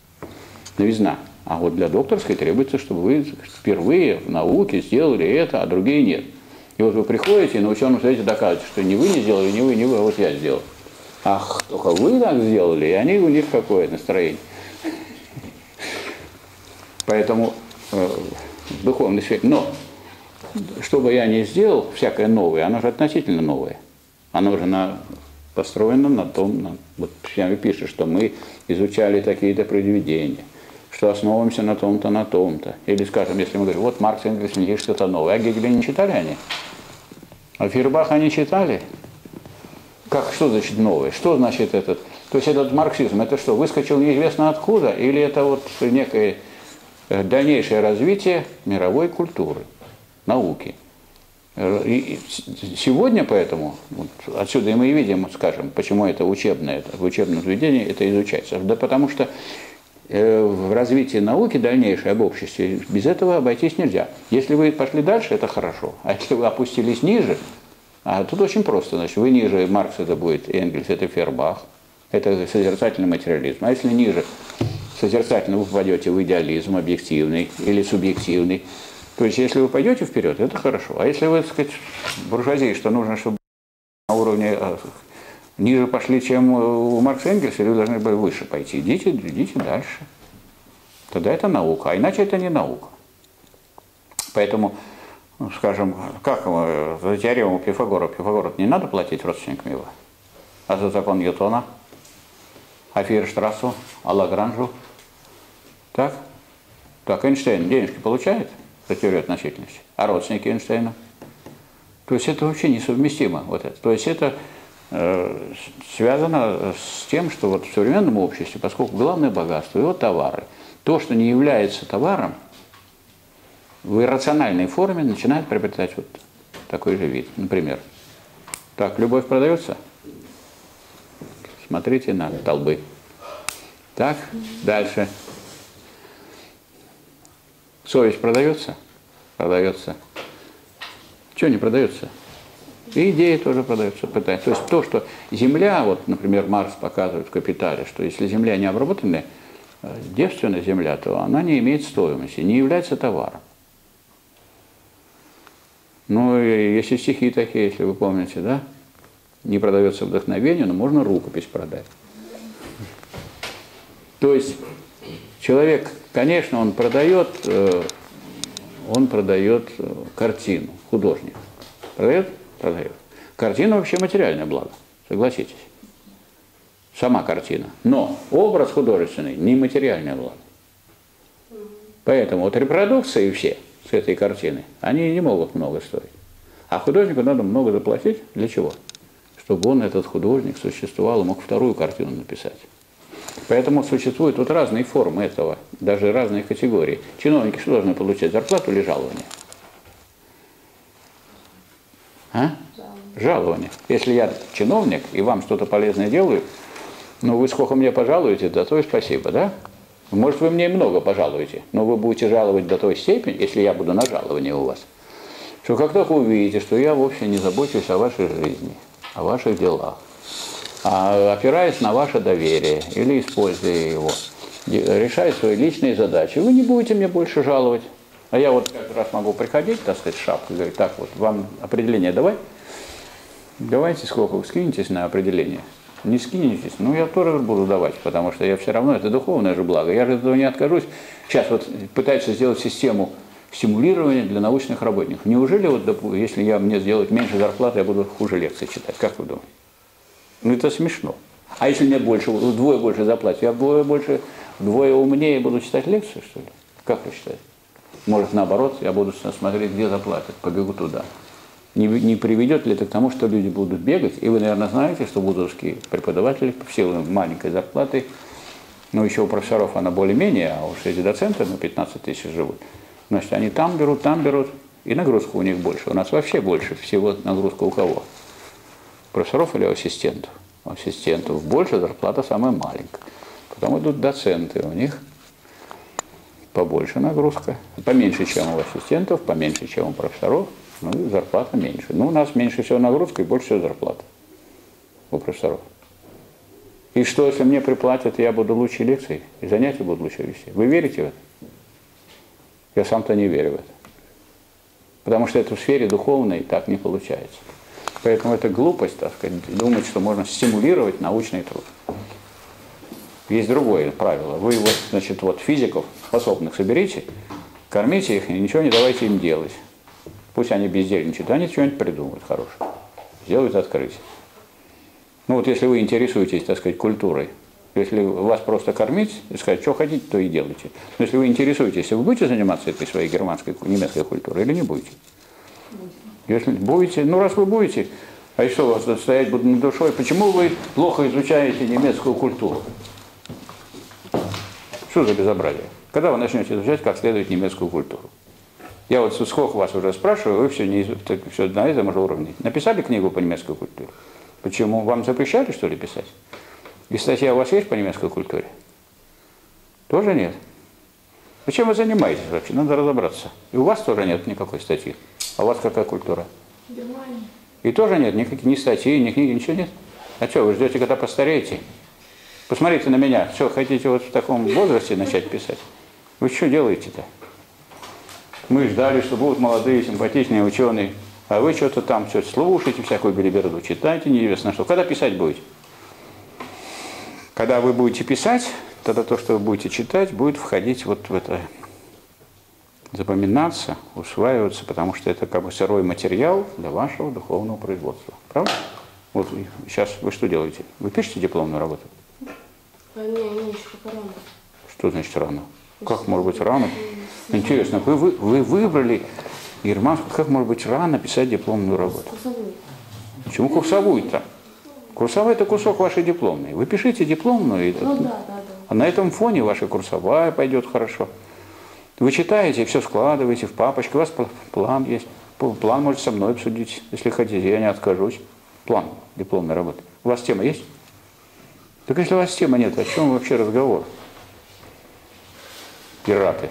а вот для докторской требуется, чтобы вы впервые в науке сделали это, а другие нет. И вот вы приходите и на ученом совете доказываете, что не вы не сделали, не вы, а вот я сделал. Ах, только вы так сделали, и они, у них какое настроение. Поэтому в духовной сфере. Но, что бы я ни сделал, всякое новое, оно же относительно новое. Оно же построено на том, вот прямо пишет, что мы изучали такие-то произведения, что основываемся на том-то, на том-то. Или, скажем, если мы говорим, вот Маркс и Энгельс не есть что-то новое, а Гегеля не читали они? А Фейербаха они читали? Что значит новое? Что значит этот? То есть этот марксизм, это что, выскочил неизвестно откуда? Или это вот некое дальнейшее развитие мировой культуры, науки? И сегодня поэтому, вот отсюда и мы видим, скажем, почему это учебное, в учебном заведении это изучается. Да потому что в развитии науки дальнейшей об обществе без этого обойтись нельзя. Если вы пошли дальше, это хорошо. А если вы опустились ниже, а тут очень просто, значит, вы ниже Маркс это будет Энгельс, это Фейербах, это созерцательный материализм. А если ниже созерцательно вы попадете в идеализм объективный или субъективный, то есть если вы пойдете вперед, это хорошо. А если вы, так сказать, буржуазии, что нужно, чтобы на уровне ниже пошли, чем у Маркса и Энгельса, или вы должны были выше пойти, идите дальше. Тогда это наука, а иначе это не наука. Поэтому, скажем, как за теорему Пифагора не надо платить родственникам его, а за закон Ньютона, а Фейерштрассу, а Лагранжу. Так, Эйнштейн денежки получает за теорию относительности, а родственники Эйнштейна. То есть это вообще несовместимо. Вот это. То есть это связано с тем, что вот в современном обществе, поскольку главное богатство, его товары, то, что не является товаром, в иррациональной форме начинает приобретать вот такой же вид. Например, так, любовь продается? Смотрите на столбы. Так, дальше. Совесть продается? Продается. Что не продается? И идеи тоже продаются, пытаются. То есть то, что земля, вот, например, Маркс показывает в «Капитале», что если земля не обработанная, девственная земля, то она не имеет стоимости, не является товаром. Ну, и есть и стихи такие, если вы помните, да? Не продается вдохновение, но можно рукопись продать. То есть человек, конечно, он продает картину, художник. Продает? Продает. Картина вообще материальное благо, согласитесь. Сама картина. Но образ художественный не материальное благо. Поэтому вот репродукции все с этой картины, они не могут много стоить. А художнику надо много заплатить. Для чего? Чтобы он, этот художник, существовал и мог вторую картину написать. Поэтому существуют вот разные формы этого, даже разные категории. Чиновники что должны получать, зарплату или жалование? А? Жалование. Если я чиновник и вам что-то полезное делаю, ну вы сколько мне пожалуете, да то и спасибо, да? Может, вы мне много пожалуете, но вы будете жаловать до той степени, если я буду на жаловании у вас, что как только увидите, что я вовсе не забочусь о вашей жизни, о ваших делах, а опираясь на ваше доверие или используя его, решая свои личные задачи, вы не будете мне больше жаловать. А я вот каждый раз могу приходить, так сказать, шапку и говорить, так вот, вам определение давайте сколько вы скинетесь на определение. Не скинетесь? Ну, я тоже буду давать, потому что я все равно, это духовное же благо. Я же от этого не откажусь. Сейчас вот пытаются сделать систему стимулирования для научных работников. Неужели, вот, если мне сделать меньше зарплаты, я буду хуже лекции читать? Как вы думаете? Ну, это смешно. А если мне больше, вдвое больше заплатят, я вдвое умнее буду читать лекцию, что ли? Как вы считаете? Может, наоборот, я буду смотреть, где заплатят, побегу туда. Не приведет ли это к тому, что люди будут бегать? И вы, наверное, знаете, что вузовские преподаватели в силу маленькой зарплаты, ну, еще у профессоров она более-менее, а уж эти доценты на 15 тысяч живут. Значит, они там берут, и нагрузка у них больше. У нас вообще больше всего нагрузка у кого? Профессоров или ассистентов? У ассистентов больше, зарплата самая маленькая. Потом идут доценты, у них побольше нагрузка. Поменьше, чем у ассистентов, поменьше, чем у профессоров. Ну, и зарплата меньше. Ну, у нас меньше всего нагрузка и больше всего зарплата у профессоров. И что, если мне приплатят, я буду лучше лекций, и занятия буду лучше вести? Вы верите в это? Я сам-то не верю в это. Потому что это в сфере духовной так не получается. Поэтому это глупость, так сказать, думать, что можно стимулировать научный труд. Есть другое правило. Вы вот, значит, вот физиков способных соберите, кормите их и ничего не давайте им делать. Пусть они бездельничают, они что-нибудь придумают хорошее. Сделают открытие. Ну вот если вы интересуетесь, так сказать, культурой, если вас просто кормить и сказать, что хотите, то и делайте. Но если вы интересуетесь, вы будете заниматься этой своей германской, немецкой культурой или не будете? Если будете, ну раз вы будете, а что у вас стоять будут над душой, почему вы плохо изучаете немецкую культуру? Что за безобразие? Когда вы начнете изучать, как следует немецкую культуру? Я вот сколько вас уже спрашиваю, вы все на этом же уровне. Написали книгу по немецкой культуре? Почему? Вам запрещали, что ли, писать? И статья у вас есть по немецкой культуре? Тоже нет? Чем вы занимаетесь вообще? Надо разобраться. И у вас тоже нет никакой статьи. А у вас какая культура? Германия. И тоже нет ни статьи, ни книги, ничего нет? А что, вы ждете, когда постареете? Посмотрите на меня. Что, хотите вот в таком возрасте начать писать? Вы что делаете-то? Мы ждали, что будут молодые, симпатичные ученые, а вы что-то там все слушаете, всякую белиберду читаете, неизвестно что. Когда писать будете? Когда вы будете писать, тогда то, что вы будете читать, будет входить вот в это, запоминаться, усваиваться, потому что это как бы сырой материал для вашего духовного производства. Правда? Вот сейчас вы что делаете? Вы пишете дипломную работу? Не, еще пока рано. Что значит рано? Как может быть рано? Интересно, вы выбрали германскую, как может быть рано писать дипломную работу? Курсовую. Почему курсовую-то? Курсовая – это кусок вашей дипломной. Вы пишите дипломную, Ну да. а на этом фоне ваша курсовая пойдет хорошо. Вы читаете, все складываете в папочку, у вас план есть. План можете со мной обсудить, если хотите, я не откажусь. План дипломной работы. У вас тема есть? Так если у вас темы нет, о чем вообще разговор? Пираты.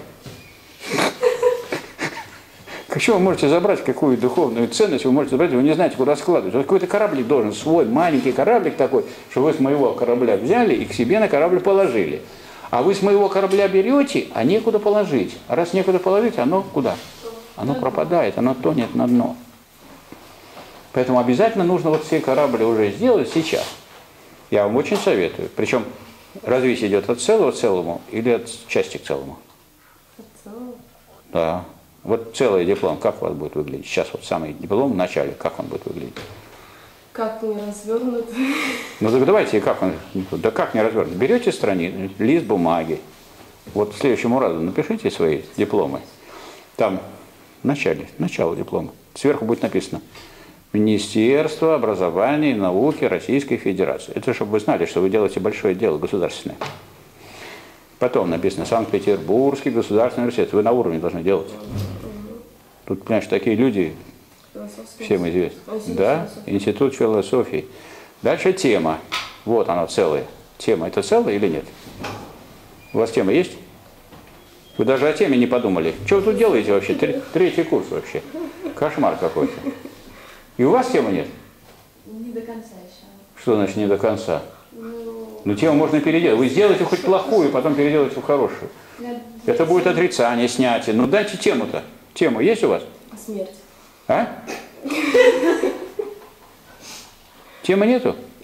Что вы можете забрать, какую духовную ценность вы можете забрать, вы не знаете, куда складывать. Вот какой-то кораблик должен, свой маленький кораблик такой, что вы с моего корабля взяли и к себе на корабль положили. А вы с моего корабля берете, а некуда положить. А раз некуда положить, оно куда? Оно пропадает, оно тонет на дно. Поэтому обязательно нужно вот все корабли уже сделать сейчас. Я вам очень советую. Причем развитие идет от целого к целому или от части к целому? От целого. Да. Вот целый диплом, как у вас будет выглядеть? Сейчас вот самый диплом в начале, как он будет выглядеть? Как не развернут? Ну так давайте, как он? Да как не развернут? Берете страницу, лист бумаги. Вот к следующему разу напишите свои дипломы. Там в начале, начало диплома. Сверху будет написано Министерство образования и науки Российской Федерации. Это чтобы вы знали, что вы делаете большое дело государственное. Потом написано Санкт-Петербургский государственный университет. Вы на уровне должны делать. Тут, понимаешь, такие люди всем известны. Да, Институт философии. Дальше тема. Вот она целая. Тема это целая или нет? У вас тема есть? Вы даже о теме не подумали. Что вы тут делаете вообще? Третий курс вообще. Кошмар какой-то. И у вас темы нет? Не до конца еще. Что значит не до конца? Ну тему можно переделать. Вы сделаете хоть плохую, потом переделаете в хорошую. Это будет отрицание, снятие. Ну дайте тему-то. Тема есть у вас? Смерть. А? Темы нету?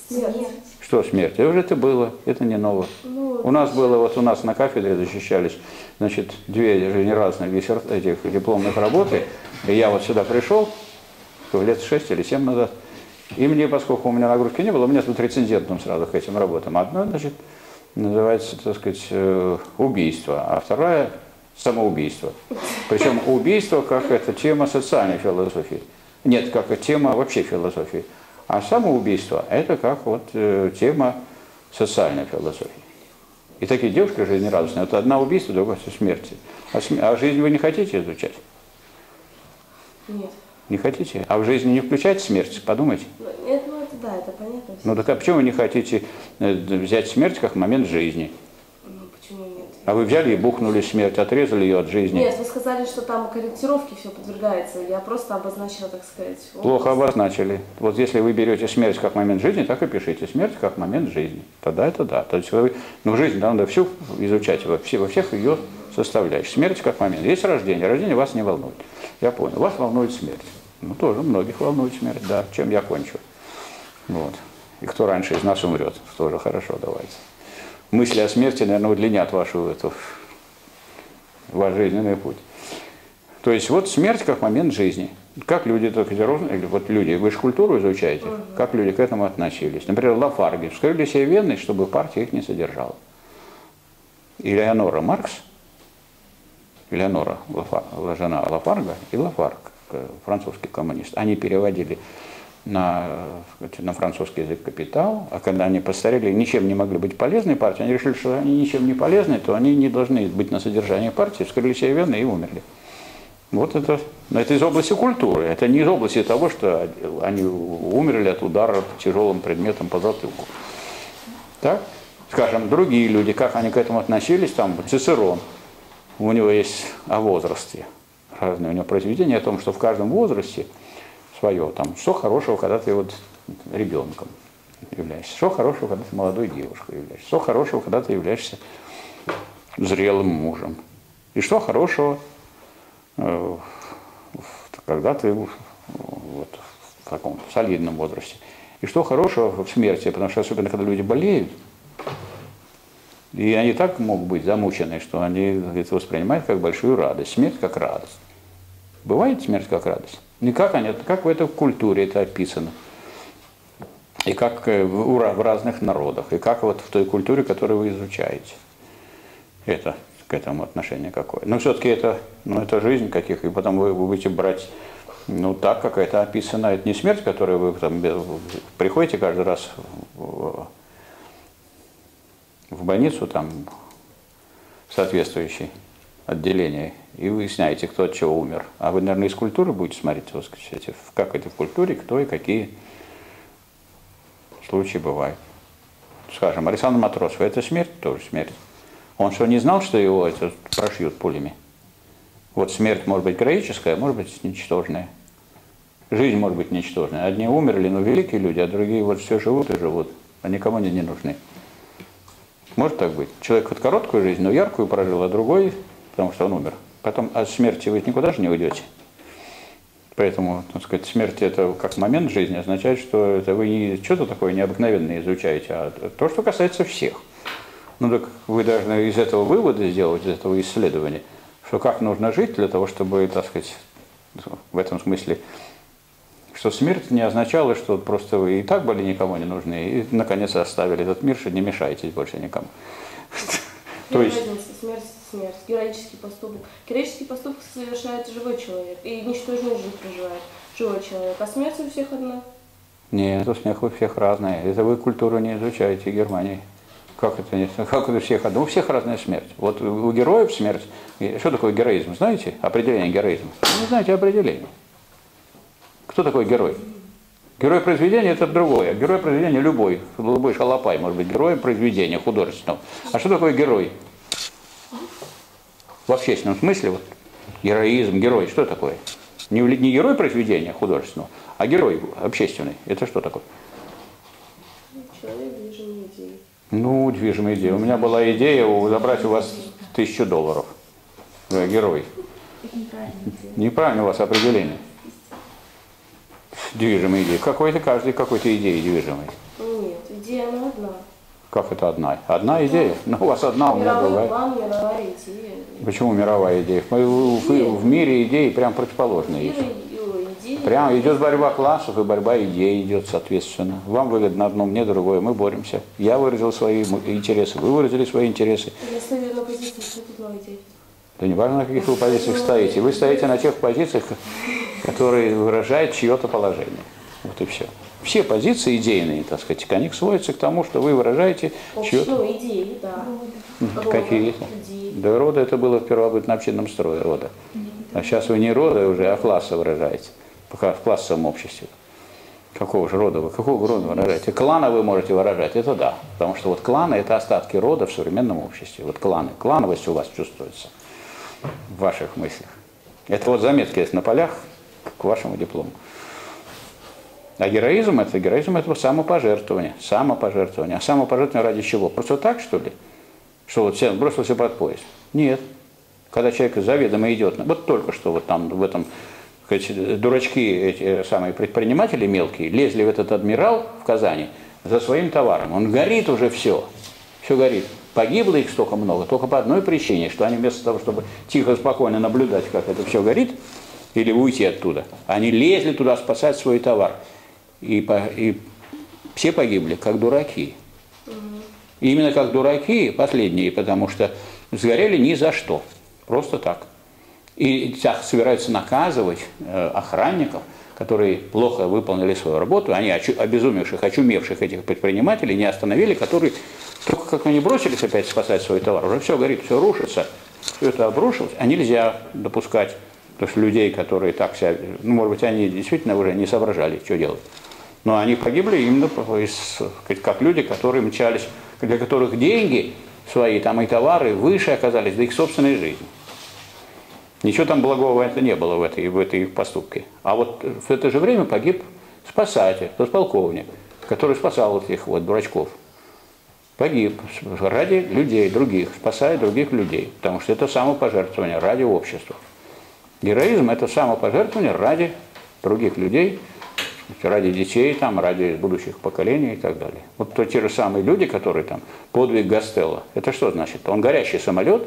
Смерть. Что смерть? Это было, это не ново. Ну, У нас было, вот у нас на кафедре защищались, значит, две разные этих дипломных работы. И я вот сюда пришел, лет 6 или 7 назад, и мне, поскольку у меня нагрузки не было, у меня тут рецензентом сразу к этим работам. Одно, значит, называется, так сказать, убийство, а вторая самоубийство. Причем убийство как это тема социальной философии. Нет, как тема вообще философии. А самоубийство это как вот тема социальной философии. И такие девушки жизнерадостные. Вот одна убийство, другая смерть. А жизнь вы не хотите изучать? Нет. Не хотите? А в жизни не включать смерть? Подумайте. Это, ну, это да, это понятно. Ну так а почему вы не хотите взять смерть как момент жизни? Ну, почему нет? А вы взяли и бухнули смерть, отрезали ее от жизни? Нет, вы сказали, что там корректировке все подвергается. Я просто обозначила, так сказать. Плохо обозначили. Вот если вы берете смерть как момент жизни, так и пишите смерть как момент жизни. Тогда это да. То есть вы, ну, жизнь надо всю изучать во всех ее составляющих. Смерть как момент. Есть рождение. Рождение вас не волнует. Я понял. Вас волнует смерть. Ну, тоже многих волнует смерть, да. Чем я кончу. Вот. И кто раньше из нас умрет. Тоже хорошо, давайте. Мысли о смерти, наверное, удлинят ваш жизненный путь. То есть вот смерть как момент жизни. Как люди, вот люди, вы же культуру изучаете, как люди к этому относились. Например, Лафарги вскрыли себе вены, чтобы партия их не содержала. Элеонора Маркс, Элеонора, жена Лафарга, и Лафарг, французский коммунист, они переводили на французский язык «Капитал», а когда они постарели, ничем не могли быть полезной партии, они решили, что они ничем не полезны, то они не должны быть на содержании партии, вскрыли себе вены и умерли. Вот это из области культуры, это не из области того, что они умерли от удара тяжелым предметом по затылку. Так? Скажем, другие люди, как они к этому относились, там Цицерон, у него есть о возрасте разные у него произведения о том, что в каждом возрасте свое, там, что хорошего, когда ты вот ребенком являешься, что хорошего, когда ты молодой девушкой являешься, что хорошего, когда ты являешься зрелым мужем, и что хорошего, когда ты вот в таком солидном возрасте, и что хорошего в смерти, потому что особенно, когда люди болеют, и они так могут быть замучены, что они это воспринимают как большую радость, смерть как радость. Бывает смерть как радость? Не как они, как в этой культуре это описано. И как в разных народах. И как вот в той культуре, которую вы изучаете. Это к этому отношение какое. Но все-таки это жизнь каких. И потом вы будете брать, так, как это описано. Это не смерть, которую вы там приходите каждый раз в больницу, там, соответствующий отделение, и выясняете, кто от чего умер. А вы, наверное, из культуры будете смотреть, как это в культуре, кто и какие случаи бывают. Скажем, Александр Матросов, это смерть? Тоже смерть. Он что, не знал, что его прошьют пулями? Вот смерть может быть героическая, может быть ничтожная. Жизнь может быть ничтожная. Одни умерли, но великие люди, а другие вот все живут и живут, а никому не нужны. Может так быть? Человек хоть короткую жизнь, но яркую прожил, а другой, потому что он умер. Потом от смерти вы никуда же не уйдете. Поэтому, так сказать, смерть это как момент жизни означает, что это вы не что-то такое необыкновенное изучаете, а то, что касается всех. Ну так вы должны из этого вывода сделать, из этого исследования, что как нужно жить для того, чтобы, так сказать, в этом смысле, что смерть не означала, что просто вы и так были никому не нужны, и наконец оставили этот мир, что не мешаетесь больше никому. То есть смерть, героический поступок. Героический поступок совершает живой человек, и ничтожную жизнь проживает живой человек, а смерть у всех одна. Нет, смех у всех разная. Это вы культуру не изучаете Германии. Как это у всех одна? У всех разная смерть. Вот у героев смерть. Что такое героизм? Знаете определение героизма? Не знаете определение. Кто такой герой? Герой произведения – это другое. Герой произведения – любой шалопай может быть героем произведения художественного. А что такое герой? В общественном смысле, вот, героизм, герой, что такое? Не герой произведения художественного, а герой общественный. Это что такое? Человек, движимый идеей. Ну, движимая идея. У меня была идея забрать у вас $1000. Герой. Неправильно у вас определение. Движимой идеей. Каждый какой-то идеей движимой. Нет. Идея она одна. Как это одна? Одна идея? Ну, у вас одна, у меня Мировой другая. план, мировая идея. Почему мировая идея? В мире идеи прям противоположные есть. Идея. Прямо идет борьба классов, и борьба идей идет, соответственно. Вам выгодно одно, мне другое, мы боремся. Я выразил свои интересы, вы выразили свои интересы. Я стою на позиции, что тут новая идея. Да не важно, на каких вы позициях стоите. Вы стоите на тех позициях, которые выражают чье-то положение. Вот и все. Все позиции идейные, так сказать, они сводятся к тому, что вы выражаете чье-то... Ну, идеи, да. Какие? Идеи. Да, рода это было в первобытно-общинном строе, рода. А сейчас вы не рода уже, а класса выражаете. Пока в классовом обществе. Какого же рода вы? Какого рода выражаете? Клана вы можете выражать, это да. Потому что вот кланы – это остатки рода в современном обществе. Вот кланы. Клановость у вас чувствуется в ваших мыслях. Это вот заметки есть на полях к вашему диплому. А героизм это самопожертвование. Самопожертвование. А самопожертвование ради чего? Просто так, что ли? Что вот все бросился под поезд? Нет. Когда человек заведомо идет, вот только что вот там в этом, сказать, дурачки, эти самые предприниматели мелкие, лезли в этот адмирал в Казани за своим товаром. Он горит уже все. Все горит. Погибло их столько много, только по одной причине, что они вместо того, чтобы тихо, спокойно наблюдать, как это все горит, или уйти оттуда, они лезли туда спасать свой товар. И все погибли, как дураки. И именно как дураки, последние, потому что сгорели ни за что. Просто так. И так собираются наказывать охранников, которые плохо выполнили свою работу. Они обезумевших, очумевших этих предпринимателей не остановили, которые только как они бросились опять спасать свой товар, уже все горит, все рушится. Все это обрушилось, а нельзя допускать, потому что людей, которые так себя, ну, может быть, они действительно уже не соображали, что делать. Но они погибли именно как люди, которые мчались, для которых деньги свои там и товары выше оказались до их собственной жизни. Ничего там благого это не было в этой поступке. А вот в это же время погиб спасатель, подполковник, который спасал вот этих вот дурачков. Погиб ради людей других, спасая других людей. Потому что это самопожертвование ради общества. Героизм – это самопожертвование ради других людей, ради детей, там, ради будущих поколений и так далее. Вот те же самые люди, которые там, подвиг Гастелло, это что значит? Он горящий самолет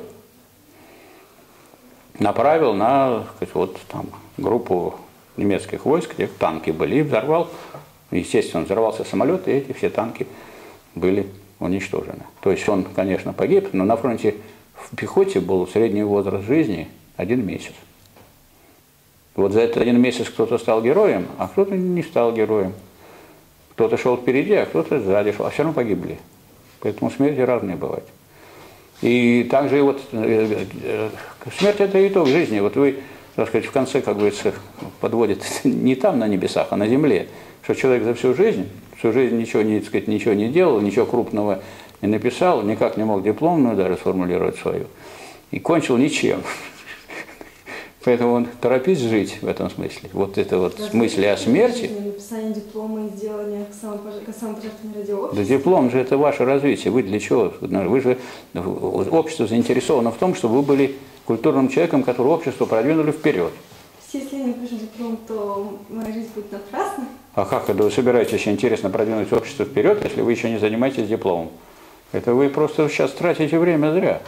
направил на, сказать, вот там группу немецких войск, где танки были, и взорвал. Естественно, взорвался самолет, и эти все танки были уничтожены. То есть он, конечно, погиб, но на фронте в пехоте был средний возраст жизни 1 месяц. Вот за этот 1 месяц кто-то стал героем, а кто-то не стал героем. Кто-то шел впереди, а кто-то сзади шел, а все равно погибли. Поэтому смерти разные бывают. И также вот смерть – это итог жизни. Вот вы, так сказать, в конце, как говорится, подводите не там на небесах, а на земле. Что человек за всю жизнь ничего не, так сказать, ничего не делал, ничего крупного не написал, никак не мог дипломную даже сформулировать свою. И кончил ничем. Поэтому он торопись жить в этом смысле. Вот это вот мысли о смерти. Написание диплома и сделание самопожертвования ради общества. Да диплом же это ваше развитие. Вы для чего? Вы же, общество заинтересовано в том, чтобы вы были культурным человеком, который общество продвинули вперед. Если я не пишу диплом, то моя жизнь будет напрасна. А как это вы собираетесь интересно продвинуть общество вперед, если вы еще не занимаетесь дипломом? Это вы просто сейчас тратите время зря.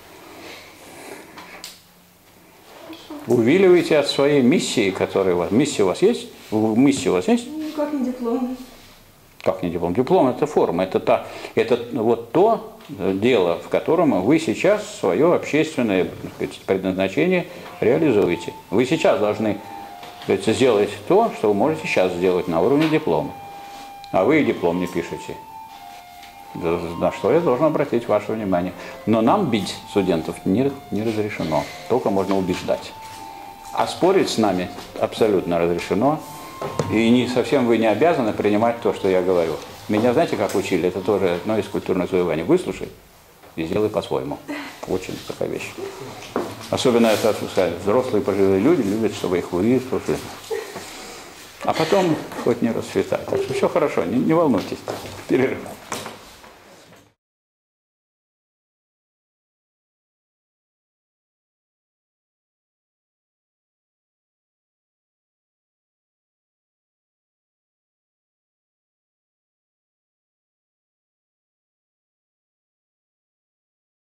Увиливаете от своей миссии, которая у вас. Миссия у вас есть? Миссия у вас есть? Ну, как не диплом? Как не диплом? Диплом – это форма, это вот то дело, в котором вы сейчас свое общественное, так сказать, предназначение реализуете. Вы сейчас должны, так сказать, сделать то, что вы можете сейчас сделать на уровне диплома. А вы и диплом не пишете. На что я должен обратить ваше внимание. Но нам бить студентов не разрешено, только можно убеждать. А спорить с нами абсолютно разрешено. И не совсем вы не обязаны принимать то, что я говорю. Меня, знаете, как учили? Это тоже одно из культурных завоеваний. Выслушай и сделай по-своему. Очень такая вещь. Особенно это, сказать, взрослые пожилые люди любят, чтобы их выслушали. А потом хоть не расцветать. Так что все хорошо, не волнуйтесь. Перерыв.